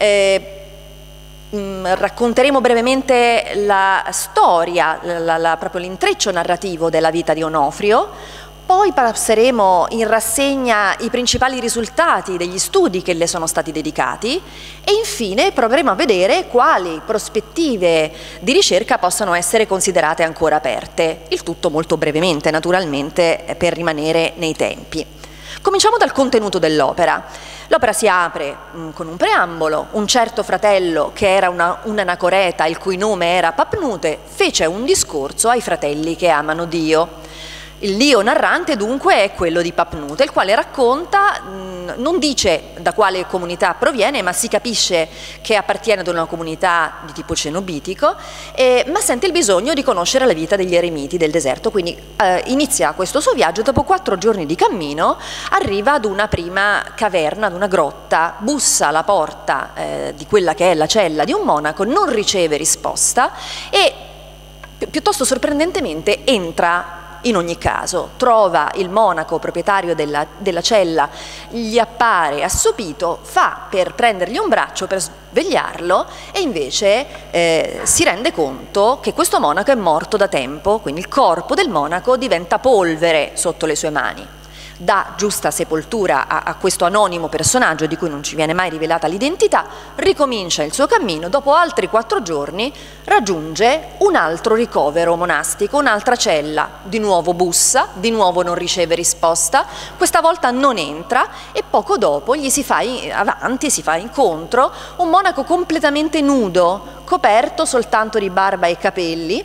Racconteremo brevemente la storia, proprio l'intreccio narrativo della vita di Onofrio, poi passeremo in rassegna i principali risultati degli studi che le sono stati dedicati e infine proveremo a vedere quali prospettive di ricerca possano essere considerate ancora aperte, il tutto molto brevemente naturalmente per rimanere nei tempi. Cominciamo dal contenuto dell'opera. L'opera si apre con un preambolo. Un certo fratello, che era un anacoreta, il cui nome era Papnute, fece un discorso ai fratelli che amano Dio. Il Dio narrante dunque è quello di Papnute, il quale racconta, non dice da quale comunità proviene, ma si capisce che appartiene ad una comunità di tipo cenobitico, ma sente il bisogno di conoscere la vita degli eremiti del deserto, quindi inizia questo suo viaggio. Dopo 4 giorni di cammino arriva ad una prima caverna, ad una grotta, bussa alla porta di quella che è la cella di un monaco, non riceve risposta e piuttosto sorprendentemente entra. In ogni caso, trova il monaco proprietario della cella, gli appare assopito, fa per prendergli un braccio per svegliarlo e invece si rende conto che questo monaco è morto da tempo, quindi il corpo del monaco diventa polvere sotto le sue mani. Dà giusta sepoltura a questo anonimo personaggio di cui non ci viene mai rivelata l'identità, ricomincia il suo cammino, dopo altri 4 giorni raggiunge un altro ricovero monastico, un'altra cella, di nuovo bussa, di nuovo non riceve risposta, questa volta non entra e poco dopo gli si fa incontro un monaco completamente nudo, coperto soltanto di barba e capelli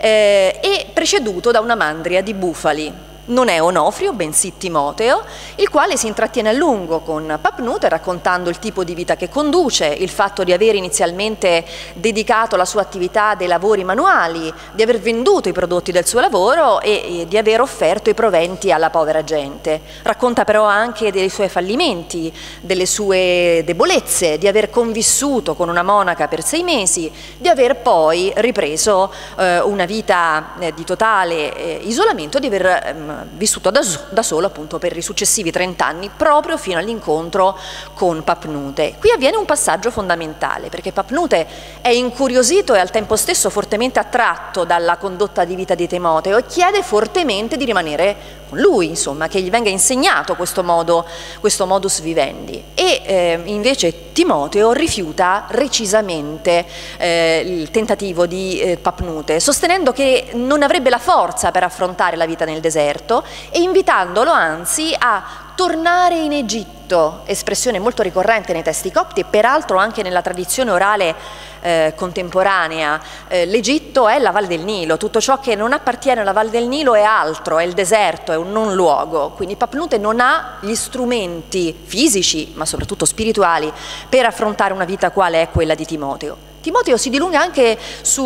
e preceduto da una mandria di bufali. Non è Onofrio, bensì Timoteo, il quale si intrattiene a lungo con Papnute raccontando il tipo di vita che conduce, il fatto di aver inizialmente dedicato la sua attività dei lavori manuali, di aver venduto i prodotti del suo lavoro e di aver offerto i proventi alla povera gente. Racconta però anche dei suoi fallimenti, delle sue debolezze, di aver convissuto con una monaca per 6 mesi, di aver poi ripreso una vita di totale isolamento, di aver vissuto da solo appunto per i successivi 30 anni, proprio fino all'incontro con Papnute. Qui avviene un passaggio fondamentale, perché Papnute è incuriosito e al tempo stesso fortemente attratto dalla condotta di vita di Timoteo e chiede fortemente di rimanere con lui, insomma, che gli venga insegnato questo modus vivendi. E invece Timoteo rifiuta recisamente il tentativo di Papnute, sostenendo che non avrebbe la forza per affrontare la vita nel deserto e invitandolo anzi a tornare in Egitto, espressione molto ricorrente nei testi copti e peraltro anche nella tradizione orale contemporanea. L'Egitto è la Val del Nilo, tutto ciò che non appartiene alla Val del Nilo è altro, è il deserto, è un non luogo, quindi Papnute non ha gli strumenti fisici ma soprattutto spirituali per affrontare una vita quale è quella di Timoteo. Timoteo si dilunga anche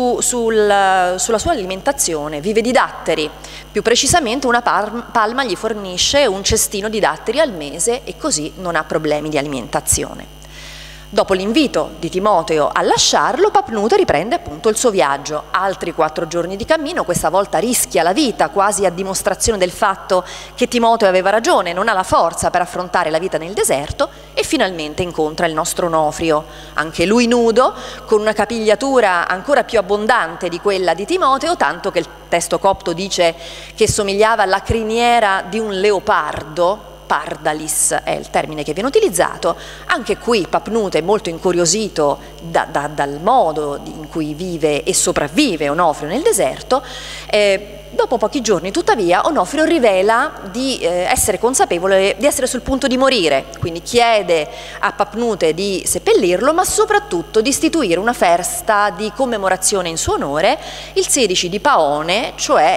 sulla sua alimentazione, vive di datteri, più precisamente una palma gli fornisce un cestino di datteri al mese e così non ha problemi di alimentazione. Dopo l'invito di Timoteo a lasciarlo, Papnute riprende appunto il suo viaggio. Altri 4 giorni di cammino, questa volta rischia la vita, quasi a dimostrazione del fatto che Timoteo aveva ragione, non ha la forza per affrontare la vita nel deserto e finalmente incontra il nostro Onofrio, anche lui nudo, con una capigliatura ancora più abbondante di quella di Timoteo, tanto che il testo copto dice che somigliava alla criniera di un leopardo. Pardalis è il termine che viene utilizzato. Anche qui Papnute è molto incuriosito dal modo in cui vive e sopravvive Onofrio nel deserto. Dopo pochi giorni, tuttavia, Onofrio rivela di essere consapevole di essere sul punto di morire, quindi chiede a Papnute di seppellirlo, ma soprattutto di istituire una festa di commemorazione in suo onore il 16 di Paone, cioè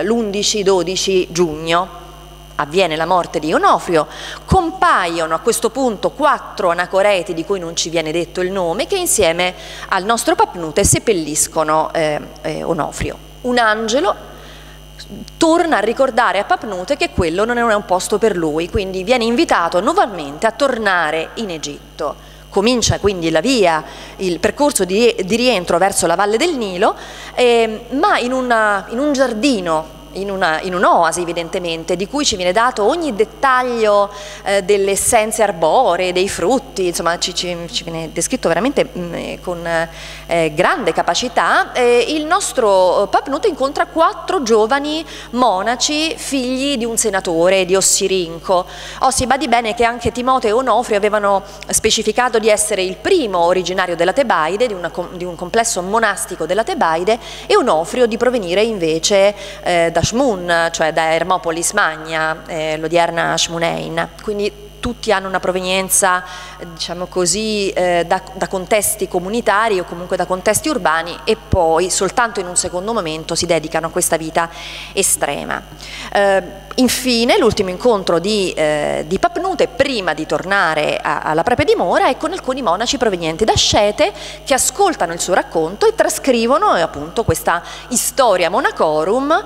l'11-12 giugno. Avviene la morte di Onofrio, compaiono a questo punto 4 anacoreti di cui non ci viene detto il nome, che insieme al nostro Papnute seppelliscono Onofrio. un angelo torna a ricordare a Papnute che quello non è un posto per lui, quindi viene invitato nuovamente a tornare in Egitto. Comincia quindi la via, il percorso di rientro verso la valle del Nilo, ma in un giardino, in un'oasi evidentemente, di cui ci viene dato ogni dettaglio delle essenze arboree, dei frutti, insomma ci viene descritto veramente con grande capacità. Il nostro Papnute incontra 4 giovani monaci figli di un senatore, di Ossirinco. Si badi bene che anche Timoteo e Onofrio avevano specificato di essere il primo originario della Tebaide, di un complesso monastico della Tebaide, e Onofrio di provenire invece da Shmun, cioè da Ermopolis Magna, l'odierna Shmunein. Quindi tutti hanno una provenienza, diciamo così, da contesti comunitari o comunque da contesti urbani, e poi soltanto in un secondo momento si dedicano a questa vita estrema. Infine l'ultimo incontro di Papnute, prima di tornare alla propria dimora, è con alcuni monaci provenienti da Scete che ascoltano il suo racconto e trascrivono appunto questa Historia Monacorum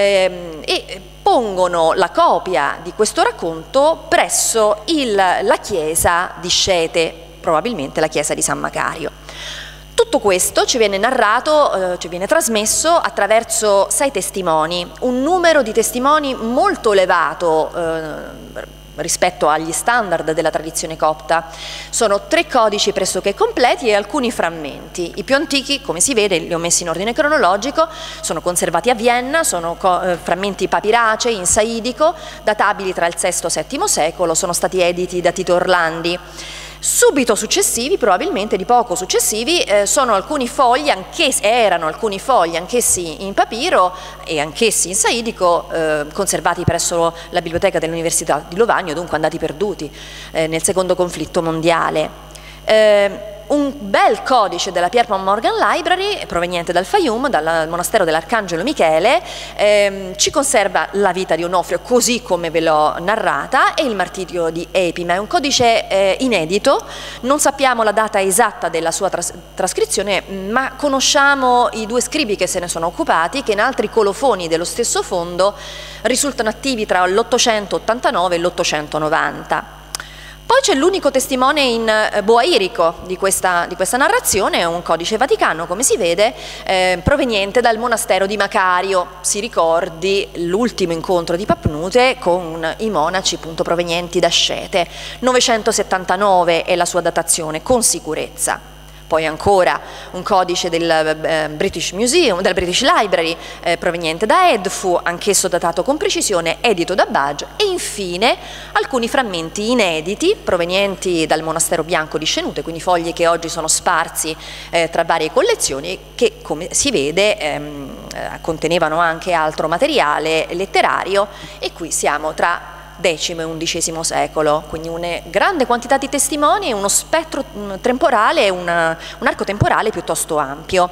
e pongono la copia di questo racconto presso la chiesa di Scete, probabilmente la chiesa di San Macario. Tutto questo ci viene narrato, ci viene trasmesso attraverso 6 testimoni, un numero di testimoni molto elevato rispetto agli standard della tradizione copta. Sono 3 codici pressoché completi e alcuni frammenti. I più antichi, come si vede, li ho messi in ordine cronologico, sono conservati a Vienna, sono frammenti papiracei in saidico, databili tra il VI e VII secolo, sono stati editi da Tito Orlandi. Subito successivi, probabilmente di poco successivi, sono alcuni fogli, erano alcuni fogli anch'essi in papiro e anch'essi in saidico, conservati presso la biblioteca dell'Università di Lovagno, dunque andati perduti nel secondo conflitto mondiale. Un bel codice della Pierpont Morgan Library, proveniente dal Fayum, dal monastero dell'Arcangelo Michele, ci conserva la vita di Onofrio così come ve l'ho narrata e il martirio di Epime. È un codice inedito, non sappiamo la data esatta della sua trascrizione, ma conosciamo i 2 scribi che se ne sono occupati, che in altri colofoni dello stesso fondo risultano attivi tra l'889 e l'890. Poi c'è l'unico testimone in boairico di questa narrazione, un codice vaticano, come si vede, proveniente dal monastero di Macario. Si ricordi l'ultimo incontro di Papnute con i monaci appunto provenienti da Scete. 979 è la sua datazione, con sicurezza. Poi ancora un codice del British Museum, del British Library, proveniente da Edfu, anch'esso datato con precisione, edito da Budge, e infine alcuni frammenti inediti provenienti dal Monastero Bianco di Scenute, quindi fogli che oggi sono sparsi tra varie collezioni, che come si vede contenevano anche altro materiale letterario, e qui siamo tra X e XI secolo, quindi una grande quantità di testimoni e uno spettro temporale, un arco temporale piuttosto ampio.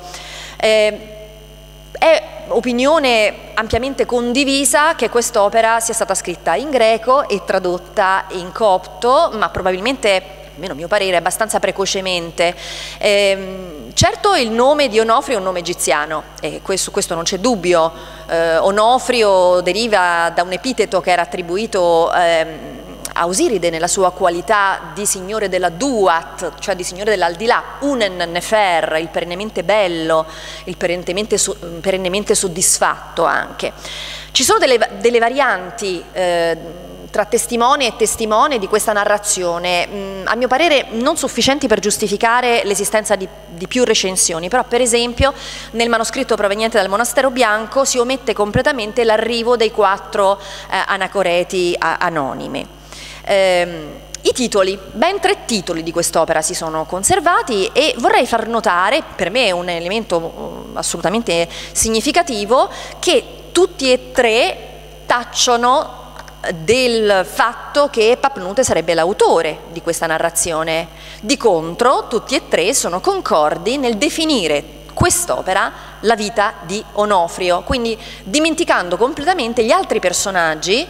È opinione ampiamente condivisa che quest'opera sia stata scritta in greco e tradotta in copto, ma probabilmente, almeno a mio parere, abbastanza precocemente. Certo il nome di Onofrio è un nome egiziano, e su questo non c'è dubbio. Onofrio deriva da un epiteto che era attribuito a Osiride nella sua qualità di signore della Duat, cioè di signore dell'aldilà, Unen Nefer, il perennemente bello, il perennemente soddisfatto anche. Ci sono delle varianti tra testimone e testimone di questa narrazione, a mio parere non sufficienti per giustificare l'esistenza di più recensioni, però per esempio nel manoscritto proveniente dal Monastero Bianco si omette completamente l'arrivo dei 4 anacoreti anonimi. I titoli, ben 3 titoli di quest'opera si sono conservati, e vorrei far notare, per me è un elemento assolutamente significativo, che tutti e 3 tacciono del fatto che Papnute sarebbe l'autore di questa narrazione. Di contro, tutti e 3 sono concordi nel definire quest'opera la vita di Onofrio, quindi dimenticando completamente gli altri personaggi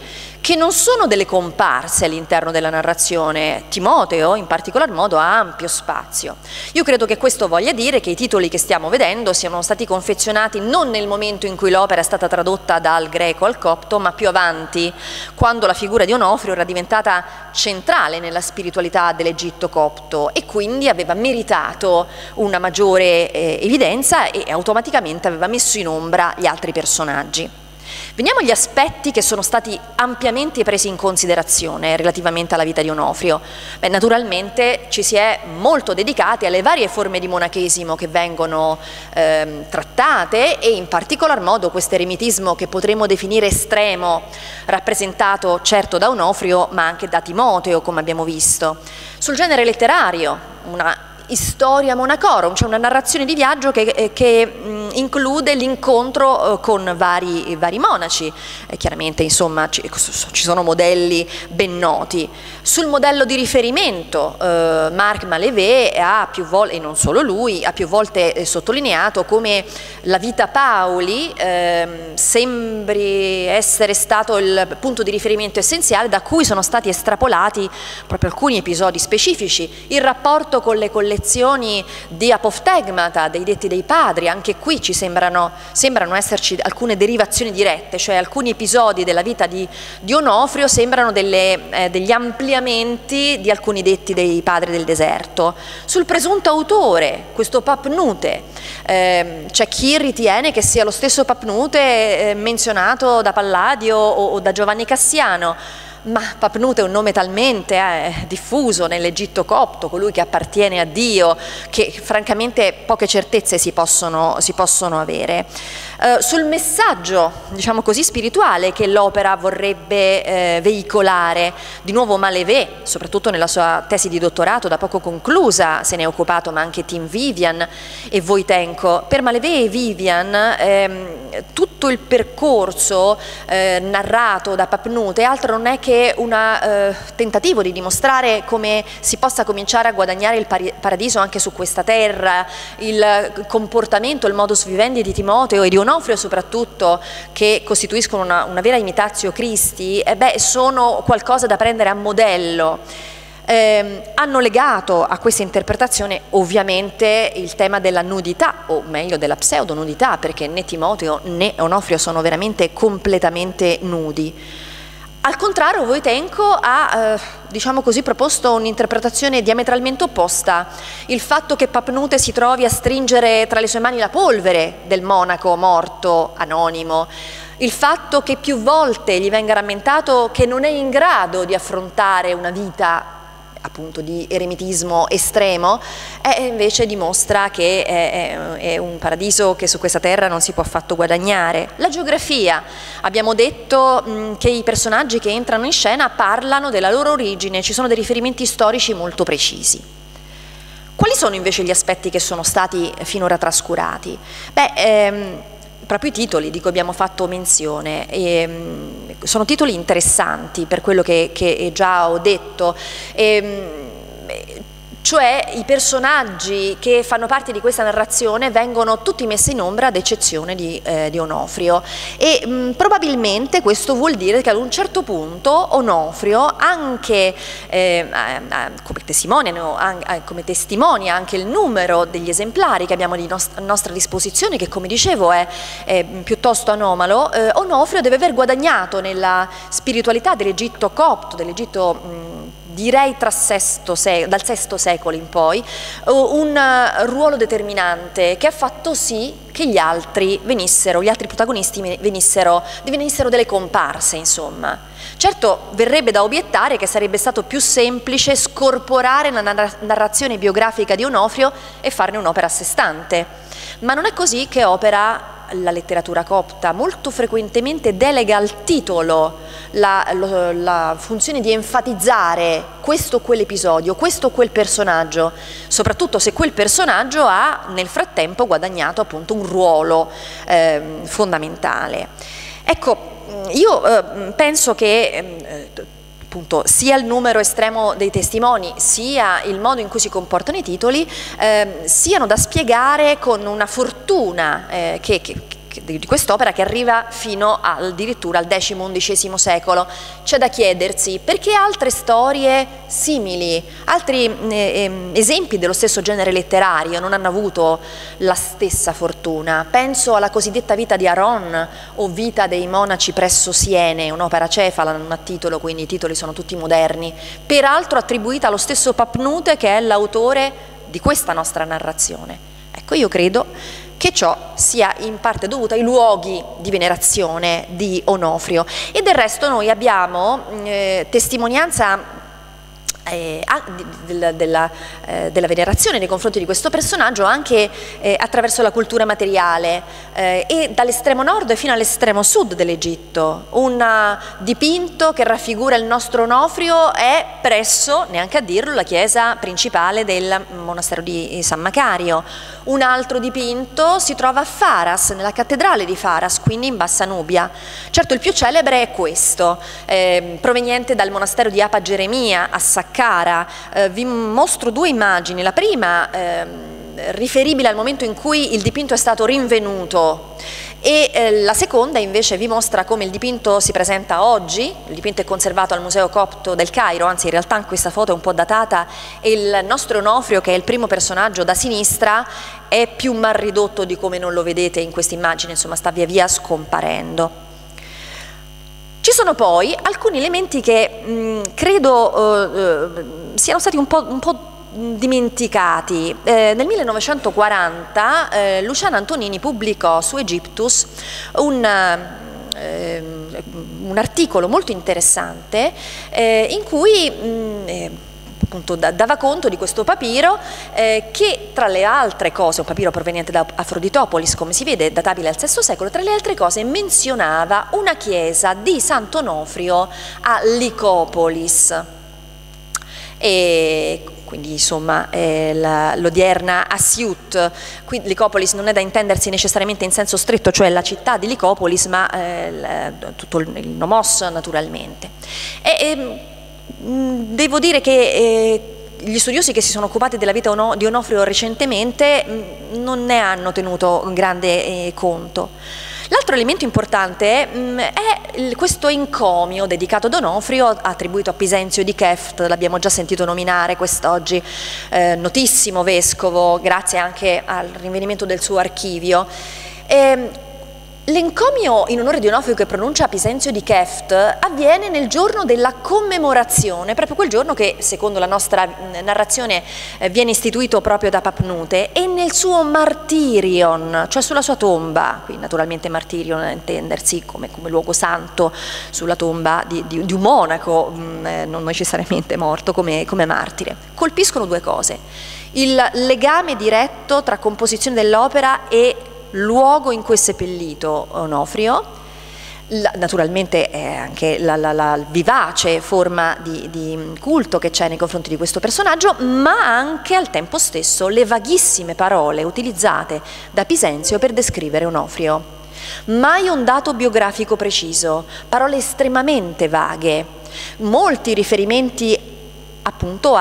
che non sono delle comparse all'interno della narrazione. Timoteo in particolar modo ha ampio spazio. Io credo che questo voglia dire che i titoli che stiamo vedendo siano stati confezionati non nel momento in cui l'opera è stata tradotta dal greco al copto, ma più avanti, quando la figura di Onofrio era diventata centrale nella spiritualità dell'Egitto copto e quindi aveva meritato una maggiore evidenza e automaticamente aveva messo in ombra gli altri personaggi. Veniamo agli aspetti che sono stati ampiamente presi in considerazione relativamente alla vita di Onofrio. Naturalmente ci si è molto dedicati alle varie forme di monachesimo che vengono trattate e in particolar modo questo eremitismo che potremmo definire estremo, rappresentato certo da Onofrio ma anche da Timoteo, come abbiamo visto. Sul genere letterario, una Historia monacorum, cioè una narrazione di viaggio che include l'incontro con vari monaci. Chiaramente insomma ci sono modelli ben noti. Sul modello di riferimento Marc Malévé ha più volte, e non solo lui, ha più volte sottolineato come la Vita Pauli sembri essere stato il punto di riferimento essenziale da cui sono stati estrapolati proprio alcuni episodi specifici. Il rapporto con le collezioni di apoftegmata, dei detti dei padri, anche qui ci sembrano esserci alcune derivazioni dirette, cioè alcuni episodi della vita di Onofrio sembrano degli ampliamenti di alcuni detti dei padri del deserto. Sul presunto autore, questo Papnute, c'è chi ritiene che sia lo stesso Papnute menzionato da Palladio o da Giovanni Cassiano. Ma Papnute è un nome talmente diffuso nell'Egitto copto, colui che appartiene a Dio, che francamente poche certezze si possono avere. Sul messaggio, diciamo così, spirituale che l'opera vorrebbe veicolare, di nuovo Malévé, soprattutto nella sua tesi di dottorato da poco conclusa, se ne è occupato, ma anche Tim Vivian e Wojtenko. Per Malévé e Vivian tutto il percorso narrato da Papnute altro non è che un tentativo di dimostrare come si possa cominciare a guadagnare il paradiso anche su questa terra, il comportamento, il modus vivendi di Timoteo e di Onofrio soprattutto, che costituiscono una vera imitatio Christi, sono qualcosa da prendere a modello. Hanno legato a questa interpretazione ovviamente il tema della nudità, o meglio della pseudonudità, perché né Timoteo né Onofrio sono veramente completamente nudi. Al contrario, Wojtenko ha, diciamo così, proposto un'interpretazione diametralmente opposta: il fatto che Papnute si trovi a stringere tra le sue mani la polvere del monaco morto anonimo, il fatto che più volte gli venga rammentato che non è in grado di affrontare una vita appunto di eremitismo estremo, invece dimostra che è un paradiso che su questa terra non si può affatto guadagnare. La geografia, abbiamo detto che i personaggi che entrano in scena parlano della loro origine, ci sono dei riferimenti storici molto precisi. Quali sono invece gli aspetti che sono stati finora trascurati? Proprio i titoli di cui abbiamo fatto menzione, sono titoli interessanti per quello che già ho detto, cioè i personaggi che fanno parte di questa narrazione vengono tutti messi in ombra ad eccezione di Onofrio e probabilmente questo vuol dire che ad un certo punto Onofrio, anche come testimonia anche il numero degli esemplari che abbiamo a nostra disposizione, che come dicevo è piuttosto anomalo, Onofrio deve aver guadagnato nella spiritualità dell'Egitto copto, dell'Egitto direi dal VI secolo in poi, un ruolo determinante che ha fatto sì che gli altri protagonisti venissero delle comparse, insomma. Certo, verrebbe da obiettare che sarebbe stato più semplice scorporare la narrazione biografica di Onofrio e farne un'opera a sé stante, ma non è così che opera la letteratura copta. Molto frequentemente delega al titolo la funzione di enfatizzare questo o quell'episodio, questo o quel personaggio, soprattutto se quel personaggio ha nel frattempo guadagnato appunto un ruolo fondamentale. Ecco, io penso che appunto sia il numero estremo dei testimoni sia il modo in cui si comportano i titoli siano da spiegare con una fortuna che di quest'opera, che arriva fino addirittura al X-XI secolo. C'è da chiedersi perché altre storie simili, altri esempi dello stesso genere letterario non hanno avuto la stessa fortuna. Penso alla cosiddetta Vita di Aron o Vita dei monaci presso Siene, un'opera cefala, non ha titolo, quindi i titoli sono tutti moderni, peraltro attribuita allo stesso Papnute, che è l'autore di questa nostra narrazione. Ecco, io credo che ciò sia in parte dovuto ai luoghi di venerazione di Onofrio, e del resto noi abbiamo testimonianza della venerazione nei confronti di questo personaggio anche attraverso la cultura materiale, e dall'estremo nord fino all'estremo sud dell'Egitto. Un dipinto che raffigura il nostro Onofrio è presso, neanche a dirlo, la chiesa principale del monastero di San Macario. Un altro dipinto si trova a Faras, nella cattedrale di Faras, quindi in Bassa Nubia. Certo, il più celebre è questo, proveniente dal monastero di Apa Geremia a Saqqara. Vi mostro due immagini. La prima riferibile al momento in cui il dipinto è stato rinvenuto, e la seconda invece vi mostra come il dipinto si presenta oggi. Il dipinto è conservato al Museo Copto del Cairo, anzi in realtà in questa foto è un po' datata, e il nostro Onofrio, che è il primo personaggio da sinistra, è più mal ridotto di come non lo vedete in questa immagine, insomma sta via via scomparendo. Ci sono poi alcuni elementi che credo siano stati un po' dimenticati. Nel 1940 Luciano Antonini pubblicò su Egyptus un articolo molto interessante in cui appunto dava conto di questo papiro che, tra le altre cose, un papiro proveniente da Afroditopolis, come si vede, databile al VI secolo, tra le altre cose menzionava una chiesa di Sant'Onofrio a Licopolis, e quindi insomma l'odierna Assiut. Qui Licopolis non è da intendersi necessariamente in senso stretto, cioè la città di Licopolis, ma tutto il nomos naturalmente. Devo dire che gli studiosi che si sono occupati della vita di Onofrio recentemente non ne hanno tenuto grande conto. L'altro elemento importante è questo encomio dedicato ad Onofrio, attribuito a Pisenzio di Cheft, l'abbiamo già sentito nominare quest'oggi, notissimo vescovo, grazie anche al rinvenimento del suo archivio. L'encomio in onore di Onofrio che pronuncia Pisenzio di Cheft avviene nel giorno della commemorazione, proprio quel giorno che, secondo la nostra narrazione, viene istituito proprio da Papnute, e nel suo martirion, cioè sulla sua tomba. Qui naturalmente martirion a intendersi come luogo santo, sulla tomba di un monaco, non necessariamente morto come martire. Colpiscono due cose: il legame diretto tra composizione dell'opera e luogo in cui è seppellito Onofrio, naturalmente anche la vivace forma di culto che c'è nei confronti di questo personaggio, ma anche al tempo stesso le vaghissime parole utilizzate da Pisenzio per descrivere Onofrio. Mai un dato biografico preciso, parole estremamente vaghe, molti riferimenti appunto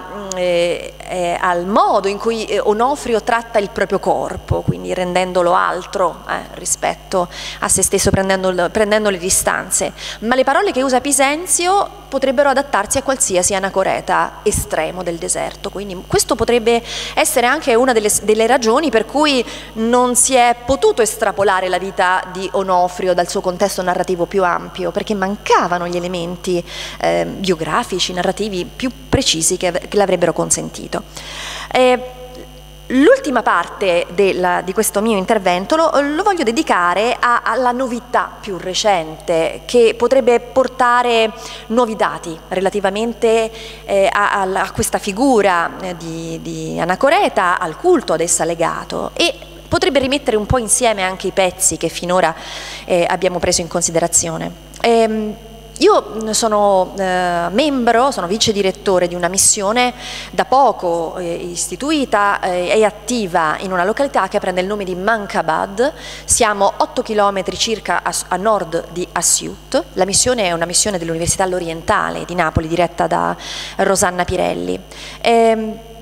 al modo in cui Onofrio tratta il proprio corpo, quindi rendendolo altro rispetto a se stesso, prendendo le distanze. Ma le parole che usa Pisenzio potrebbero adattarsi a qualsiasi anacoreta estremo del deserto, quindi questo potrebbe essere anche una delle ragioni per cui non si è potuto estrapolare la vita di Onofrio dal suo contesto narrativo più ampio, perché mancavano gli elementi biografici, narrativi più precisi che l'avrebbero consentito. L'ultima parte di questo mio intervento lo voglio dedicare alla novità più recente, che potrebbe portare nuovi dati relativamente a questa figura di anacoreta, al culto ad essa legato, e potrebbe rimettere un po' insieme anche i pezzi che finora abbiamo preso in considerazione. Io sono sono vice direttore di una missione da poco istituita e attiva in una località che prende il nome di Mankabad. Siamo 8 chilometri circa a nord di Assiut. La missione è una missione dell'Università L'Orientale di Napoli, diretta da Rosanna Pirelli.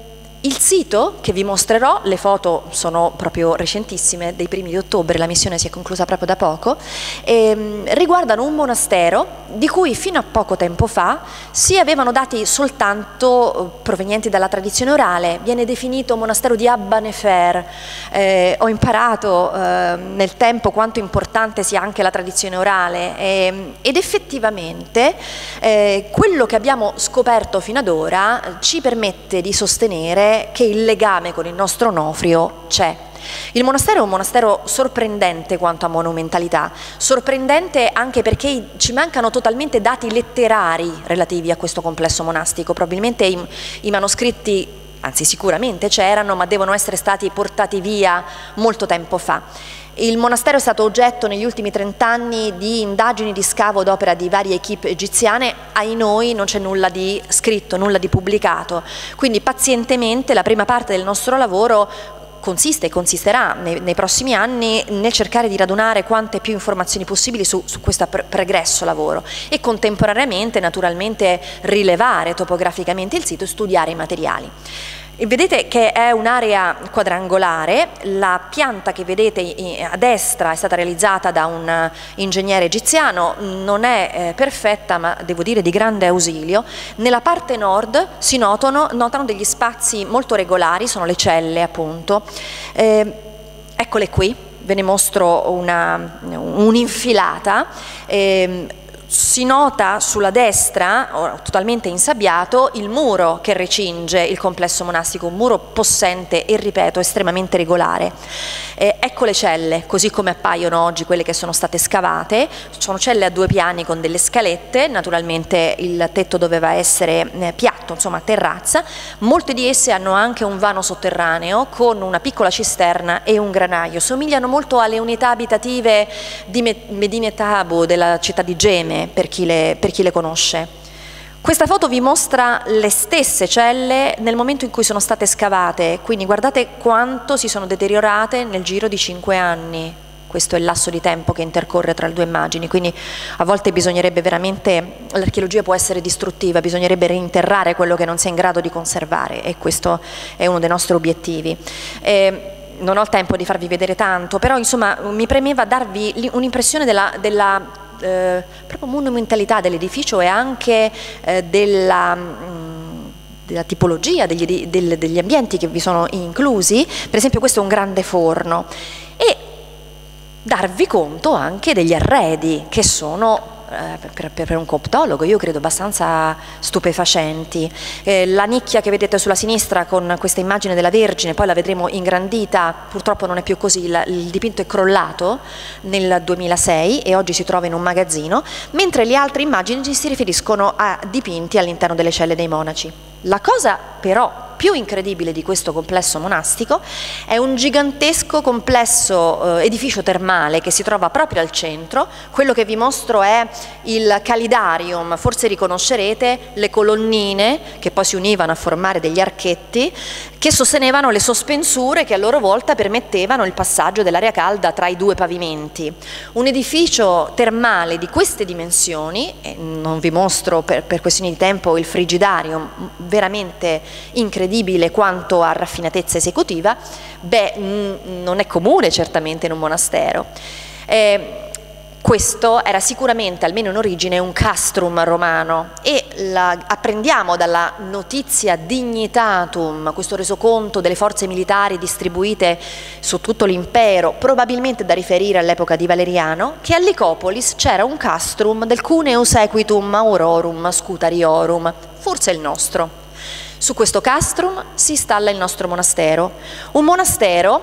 Il sito che vi mostrerò, le foto sono proprio recentissime, dei primi di ottobre, la missione si è conclusa proprio da poco, riguardano un monastero di cui fino a poco tempo fa si avevano dati soltanto provenienti dalla tradizione orale. Viene definito monastero di Abba Nefer. Ho imparato nel tempo quanto importante sia anche la tradizione orale ed effettivamente quello che abbiamo scoperto fino ad ora ci permette di sostenere che il legame con il nostro Onofrio c'è. Il monastero è un monastero sorprendente quanto a monumentalità, sorprendente anche perché ci mancano totalmente dati letterari relativi a questo complesso monastico. Probabilmente i manoscritti, anzi sicuramente c'erano, ma devono essere stati portati via molto tempo fa. Il monastero è stato oggetto negli ultimi 30 anni di indagini di scavo d'opera di varie equip egiziane. Ai noi non c'è nulla di scritto, nulla di pubblicato, quindi pazientemente la prima parte del nostro lavoro consiste e consisterà nei prossimi anni nel cercare di radunare quante più informazioni possibili su questo pregresso lavoro e contemporaneamente naturalmente rilevare topograficamente il sito e studiare i materiali. E vedete che è un'area quadrangolare, la pianta che vedete a destra è stata realizzata da un ingegnere egiziano, non è perfetta ma devo dire di grande ausilio. Nella parte nord si notano degli spazi molto regolari, sono le celle appunto, eccole qui, ve ne mostro un'infilata. Si nota sulla destra, totalmente insabbiato, il muro che recinge il complesso monastico, un muro possente e, ripeto, estremamente regolare. Ecco le celle, così come appaiono oggi quelle che sono state scavate. Sono celle a 2 piani con delle scalette, naturalmente il tetto doveva essere piatto, insomma terrazza. Molte di esse hanno anche un vano sotterraneo con una piccola cisterna e un granaio. Somigliano molto alle unità abitative di Medinet Habu, della città di Geme, per chi le conosce. Questa foto vi mostra le stesse celle nel momento in cui sono state scavate, quindi guardate quanto si sono deteriorate nel giro di 5 anni. Questo è il lasso di tempo che intercorre tra le 2 immagini, quindi a volte bisognerebbe veramente, l'archeologia può essere distruttiva, bisognerebbe reinterrare quello che non si è in grado di conservare e questo è uno dei nostri obiettivi. Non ho il tempo di farvi vedere tanto, però insomma mi premeva darvi un'impressione della proprio monumentalità dell'edificio e anche della tipologia degli ambienti che vi sono inclusi. Per esempio questo è un grande forno, e darvi conto anche degli arredi che sono per un coptologo io credo abbastanza stupefacenti. La nicchia che vedete sulla sinistra con questa immagine della Vergine, poi la vedremo ingrandita, purtroppo non è più così, il dipinto è crollato nel 2006 e oggi si trova in un magazzino, mentre le altre immagini si riferiscono a dipinti all'interno delle celle dei monaci. La cosa però più incredibile di questo complesso monastico è un gigantesco complesso edificio termale che si trova proprio al centro. Quello che vi mostro è il calidarium, forse riconoscerete le colonnine che poi si univano a formare degli archetti che sostenevano le sospensure che a loro volta permettevano il passaggio dell'aria calda tra i 2 pavimenti. Un edificio termale di queste dimensioni, e non vi mostro per questioni di tempo il frigidarium, veramente incredibile quanto a raffinatezza esecutiva, non è comune certamente in un monastero. Questo era sicuramente, almeno in origine, un castrum romano e apprendiamo dalla notizia dignitatum, questo resoconto delle forze militari distribuite su tutto l'impero, probabilmente da riferire all'epoca di Valeriano, che a Lycopolis c'era un castrum del cuneus equitum aurorum scutariorum, forse il nostro. Su questo castrum si installa il nostro monastero, un monastero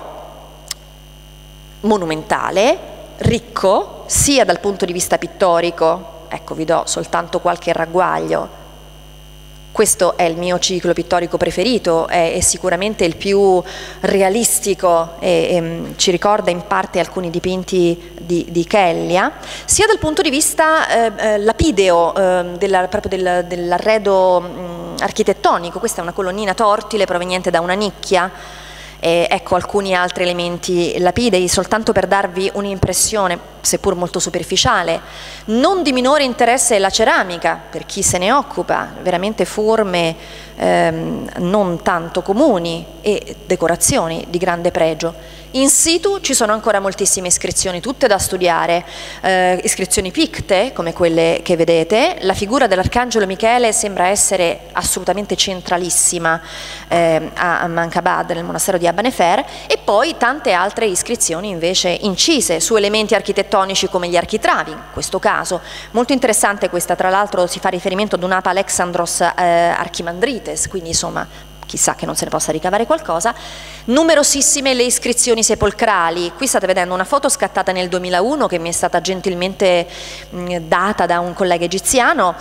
monumentale, ricco sia dal punto di vista pittorico, ecco vi do soltanto qualche ragguaglio. Questo è il mio ciclo pittorico preferito, è sicuramente il più realistico e ci ricorda in parte alcuni dipinti di Kellia, sia dal punto di vista lapideo, proprio dell'arredo architettonico. Questa è una colonnina tortile proveniente da una nicchia. Ecco alcuni altri elementi lapidei, soltanto per darvi un'impressione, seppur molto superficiale. Non di minore interesse la ceramica, per chi se ne occupa, veramente forme non tanto comuni e decorazioni di grande pregio. In situ ci sono ancora moltissime iscrizioni, tutte da studiare, iscrizioni picte come quelle che vedete. La figura dell'Arcangelo Michele sembra essere assolutamente centralissima a Mankabad, nel monastero di Abba Nefer, e poi tante altre iscrizioni invece incise su elementi architettonici come gli architravi, in questo caso. Molto interessante questa, tra l'altro si fa riferimento ad un Apa Alexandros Archimandrites, quindi insomma chissà che non se ne possa ricavare qualcosa. Numerosissime le iscrizioni sepolcrali. Qui state vedendo una foto scattata nel 2001 che mi è stata gentilmente data da un collega egiziano,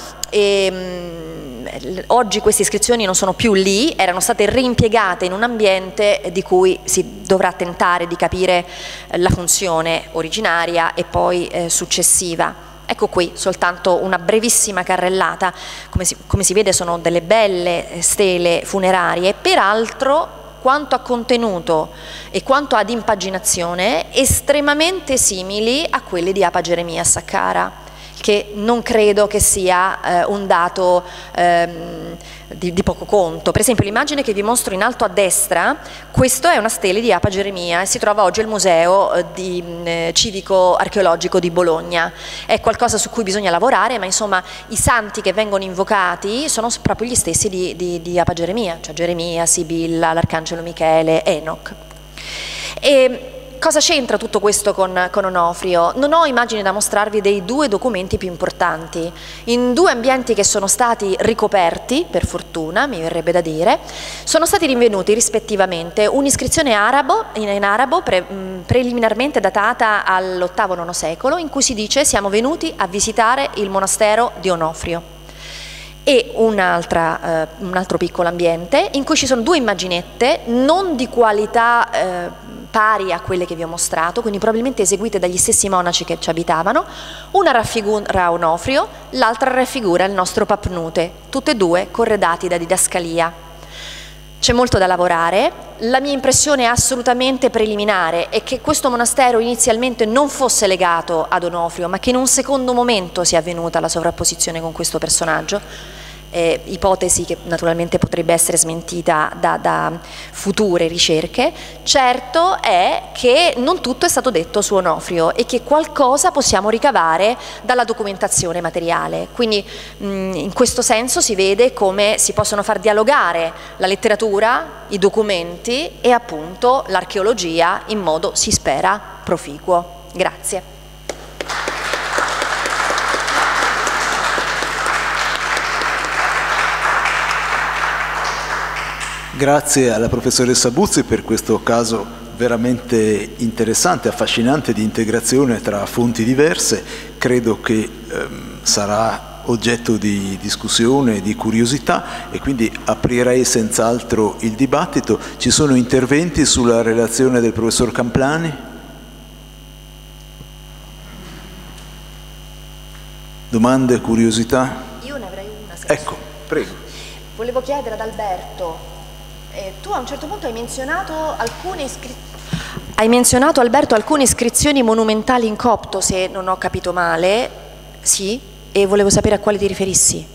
e oggi queste iscrizioni non sono più lì, erano state reimpiegate in un ambiente di cui si dovrà tentare di capire la funzione originaria e poi successiva. Ecco qui soltanto una brevissima carrellata, come si vede sono delle belle stele funerarie, peraltro quanto a contenuto e quanto ad impaginazione estremamente simili a quelle di Apa Geremia Saqqara, che non credo che sia un dato di poco conto. Per esempio l'immagine che vi mostro in alto a destra, questa è una stele di Apa Geremia e si trova oggi al Museo Civico Archeologico di Bologna. È qualcosa su cui bisogna lavorare, ma insomma i santi che vengono invocati sono proprio gli stessi di Apa Geremia, cioè Geremia, Sibilla, l'Arcangelo Michele, Enoch. E cosa c'entra tutto questo con Onofrio? Non ho immagini da mostrarvi dei due documenti più importanti. In due ambienti che sono stati ricoperti, per fortuna, mi verrebbe da dire, sono stati rinvenuti rispettivamente un'iscrizione in arabo preliminarmente datata all'8-9 secolo, in cui si dice siamo venuti a visitare il monastero di Onofrio, e un altro piccolo ambiente in cui ci sono due immaginette non di qualità pari a quelle che vi ho mostrato, quindi probabilmente eseguite dagli stessi monaci che ci abitavano. Una raffigura Onofrio, l'altra raffigura il nostro Papnute, tutte e due corredati da didascalia. C'è molto da lavorare. La mia impressione assolutamente preliminare è che questo monastero inizialmente non fosse legato ad Onofrio, ma che in un secondo momento sia avvenuta la sovrapposizione con questo personaggio. Ipotesi che naturalmente potrebbe essere smentita da future ricerche. Certo è che non tutto è stato detto su Onofrio e che qualcosa possiamo ricavare dalla documentazione materiale, quindi in questo senso si vede come si possono far dialogare la letteratura, i documenti e appunto l'archeologia in modo, si spera, proficuo. Grazie. Grazie alla professoressa Buzzi per questo caso veramente interessante, affascinante di integrazione tra fonti diverse. Credo che sarà oggetto di discussione, di curiosità, e quindi aprirei senz'altro il dibattito. Ci sono interventi sulla relazione del professor Camplani? Domande, curiosità? Io ne avrei una. Ecco, prego. Volevo chiedere ad Alberto, tu a un certo punto hai menzionato alcune Alberto, alcune iscrizioni monumentali in copto, se non ho capito male. Sì? E volevo sapere a quali ti riferissi.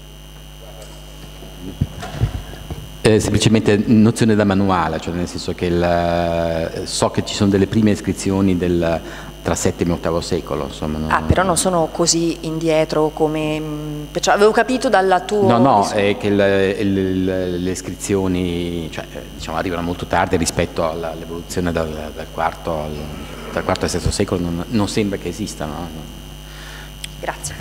Semplicemente nozione da manuale, cioè nel senso che so che ci sono delle prime iscrizioni tra VII e VIII secolo, insomma. Però non sono così indietro come... Cioè, avevo capito dalla tua... No, è che le iscrizioni diciamo, arrivano molto tardi rispetto all'evoluzione dal IV al VI secolo, non sembra che esistano. Grazie.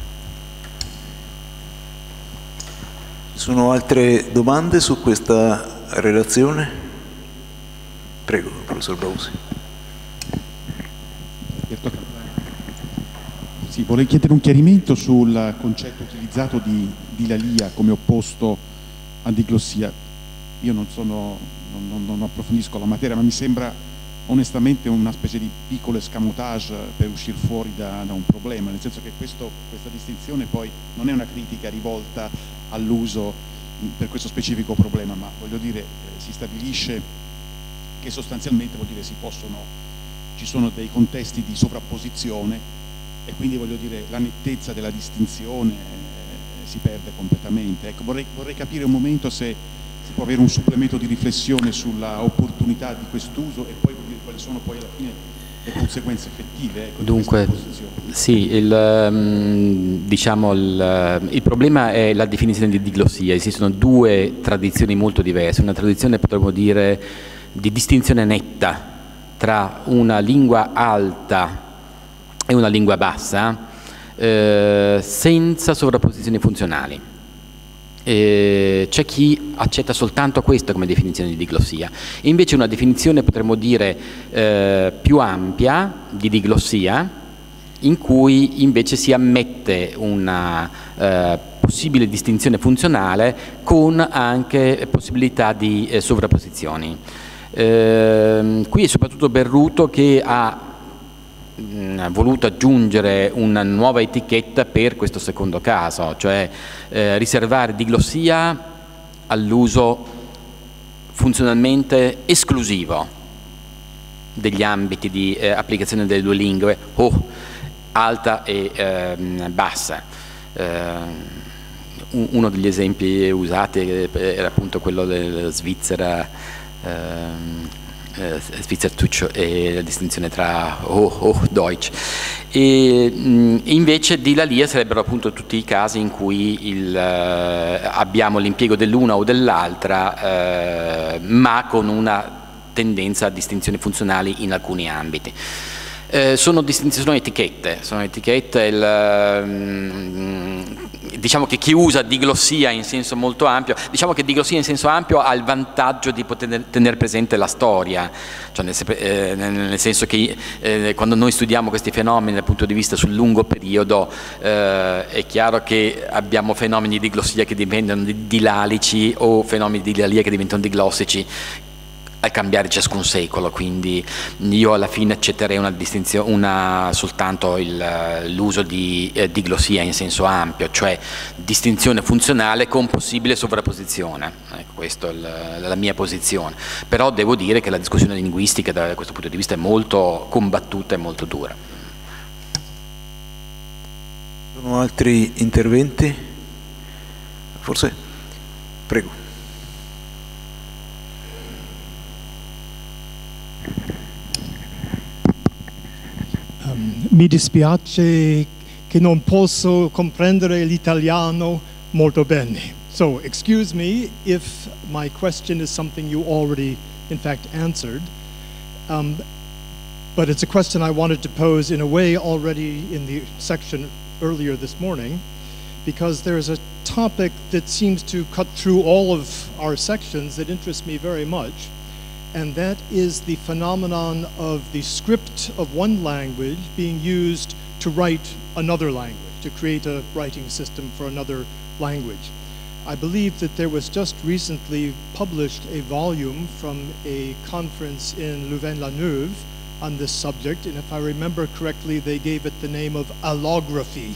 Ci sono altre domande su questa relazione? Prego, professor Bausi. Sì, vorrei chiedere un chiarimento sul concetto utilizzato di dilalia come opposto a diglossia. Io non approfondisco la materia, ma mi sembra onestamente una specie di piccolo escamotage per uscire fuori da un problema, nel senso che questa distinzione poi non è una critica rivolta all'uso per questo specifico problema, ma voglio dire, si stabilisce che sostanzialmente vuol dire ci sono dei contesti di sovrapposizione e quindi voglio dire la nettezza della distinzione si perde completamente. Ecco, vorrei capire un momento se si può avere un supplemento di riflessione sulla opportunità di quest'uso e poi quali sono poi alla fine le conseguenze effettive. Ecco, dunque, sì, il problema è la definizione di diglossia. Esistono due tradizioni molto diverse. Una tradizione, potremmo dire, di distinzione netta tra una lingua alta e una lingua bassa, senza sovrapposizioni funzionali. C'è chi accetta soltanto questa come definizione di diglossia, e invece una definizione, potremmo dire, più ampia di diglossia, in cui invece si ammette una possibile distinzione funzionale con anche possibilità di sovrapposizioni. Qui è soprattutto Berruto che ha voluto aggiungere una nuova etichetta per questo secondo caso, cioè riservare diglossia all'uso funzionalmente esclusivo degli ambiti di applicazione delle due lingue, alta e bassa. Uno degli esempi usati era appunto quello della Svizzera, Schweizerdeutsch e la distinzione tra Deutsch, e invece di Lalia sarebbero appunto tutti i casi in cui abbiamo l'impiego dell'una o dell'altra, ma con una tendenza a distinzioni funzionali in alcuni ambiti. Sono etichette, diciamo che chi usa diglossia in senso molto ampio, diciamo che diglossia in senso ampio ha il vantaggio di poter tenere presente la storia, cioè nel senso che quando noi studiamo questi fenomeni dal punto di vista sul lungo periodo, è chiaro che abbiamo fenomeni di diglossia che diventano dilalici o fenomeni di dilalia che diventano diglossici al cambiare ciascun secolo, quindi io alla fine accetterei una distinzione, soltanto l'uso di diglossia in senso ampio, cioè distinzione funzionale con possibile sovrapposizione. Ecco, questa è la mia posizione. Però devo dire che la discussione linguistica da questo punto di vista è molto combattuta e molto dura. Sono altri interventi? Forse? Prego. Mi dispiace che non posso comprendere l'italiano molto bene. So, excuse me if my question is something you already, in fact, answered. But it's a question I wanted to pose in a way already in the section earlier this morning, because there's a topic that seems to cut through all of our sections that interests me very much. And that is the phenomenon of the script of one language being used to write another language, to create a writing system for another language. I believe that there was just recently published a volume from a conference in Louvain-la-Neuve on this subject, and if I remember correctly, they gave it the name of allography.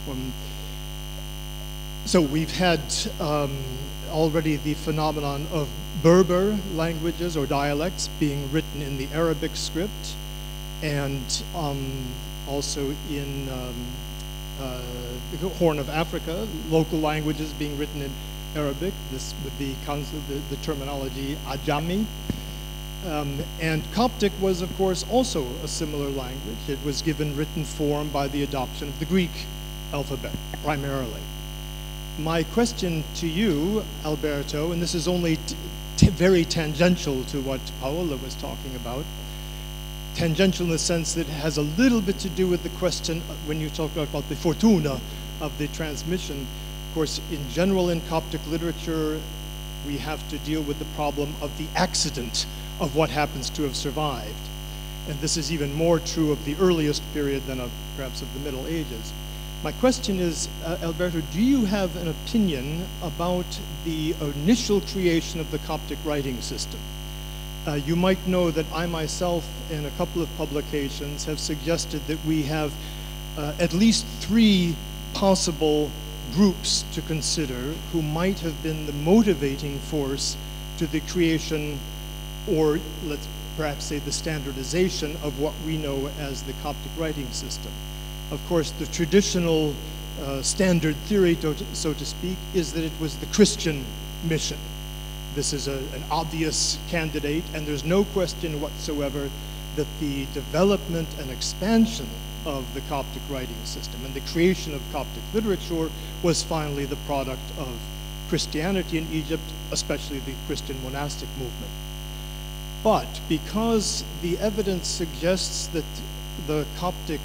So we've had already the phenomenon of Berber languages or dialects being written in the Arabic script, and also in the Horn of Africa, local languages being written in Arabic. This would be the terminology Ajami. And Coptic was, of course, also a similar language. It was given written form by the adoption of the Greek alphabet, primarily. My question to you, Alberto, and this is only very tangential to what Paola was talking about, tangential in the sense that it has a little bit to do with the question when you talk about the fortuna of the transmission. Of course, in general in Coptic literature, we have to deal with the problem of the accident of what happens to have survived. And this is even more true of the earliest period than of perhaps of the Middle Ages. My question is, Alberto, do you have an opinion about the initial creation of the Coptic writing system? You might know that I myself, in a couple of publications, have suggested that we have at least 3 possible groups to consider who might have been the motivating force to the creation or let's perhaps say the standardization of what we know as the Coptic writing system. Of course, the traditional standard theory, so to speak, is that it was the Christian mission. This is an obvious candidate, and there's no question whatsoever that the development and expansion of the Coptic writing system and the creation of Coptic literature was finally the product of Christianity in Egypt, especially the Christian monastic movement. But because the evidence suggests that the Coptic,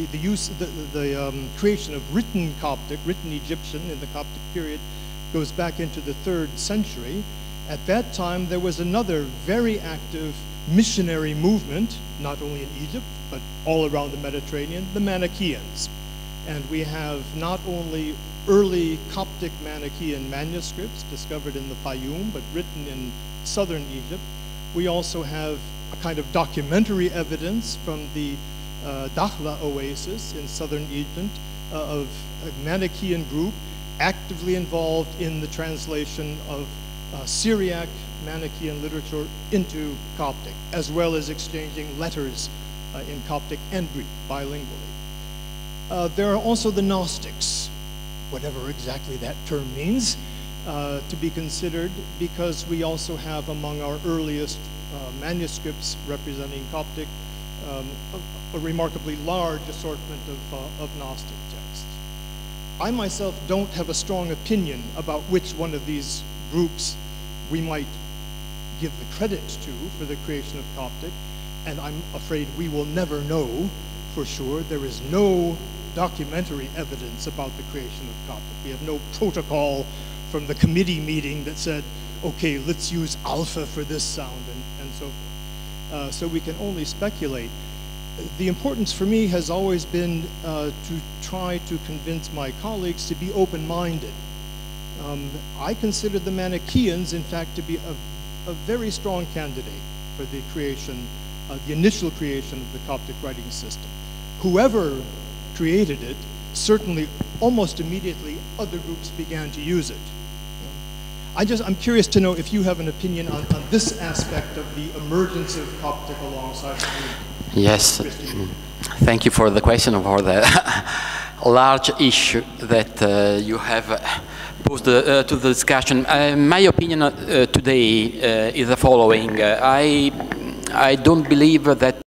the creation of written Coptic, written Egyptian in the Coptic period goes back into the 3rd century, at that time there was another very active missionary movement, not only in Egypt, but all around the Mediterranean, the Manichaeans. And we have not only early Coptic Manichaean manuscripts discovered in the Fayum, but written in southern Egypt. We also have a kind of documentary evidence from the Dakhla oasis in southern Egypt of a Manichaean group actively involved in the translation of Syriac Manichaean literature into Coptic, as well as exchanging letters in Coptic and Greek bilingually. There are also the Gnostics, whatever exactly that term means, to be considered, because we also have among our earliest manuscripts representing Coptic a remarkably large assortment of Gnostic texts. I myself don't have a strong opinion about which one of these groups we might give the credit to for the creation of Coptic, and I'm afraid we will never know for sure. There is no documentary evidence about the creation of Coptic. We have no protocol from the committee meeting that said, okay, let's use alpha for this sound, and so forth. So we can only speculate. The importance for me has always been to try to convince my colleagues to be open-minded. I consider the Manichaeans, in fact, to be a very strong candidate for the creation, the initial creation of the Coptic writing system. Whoever created it, certainly almost immediately other groups began to use it. I'm curious to know if you have an opinion on this aspect of the emergence of Coptic alongside the Yes, thank you for the question, for the large issue that you have posed to the discussion. My opinion today is the following. I don't believe that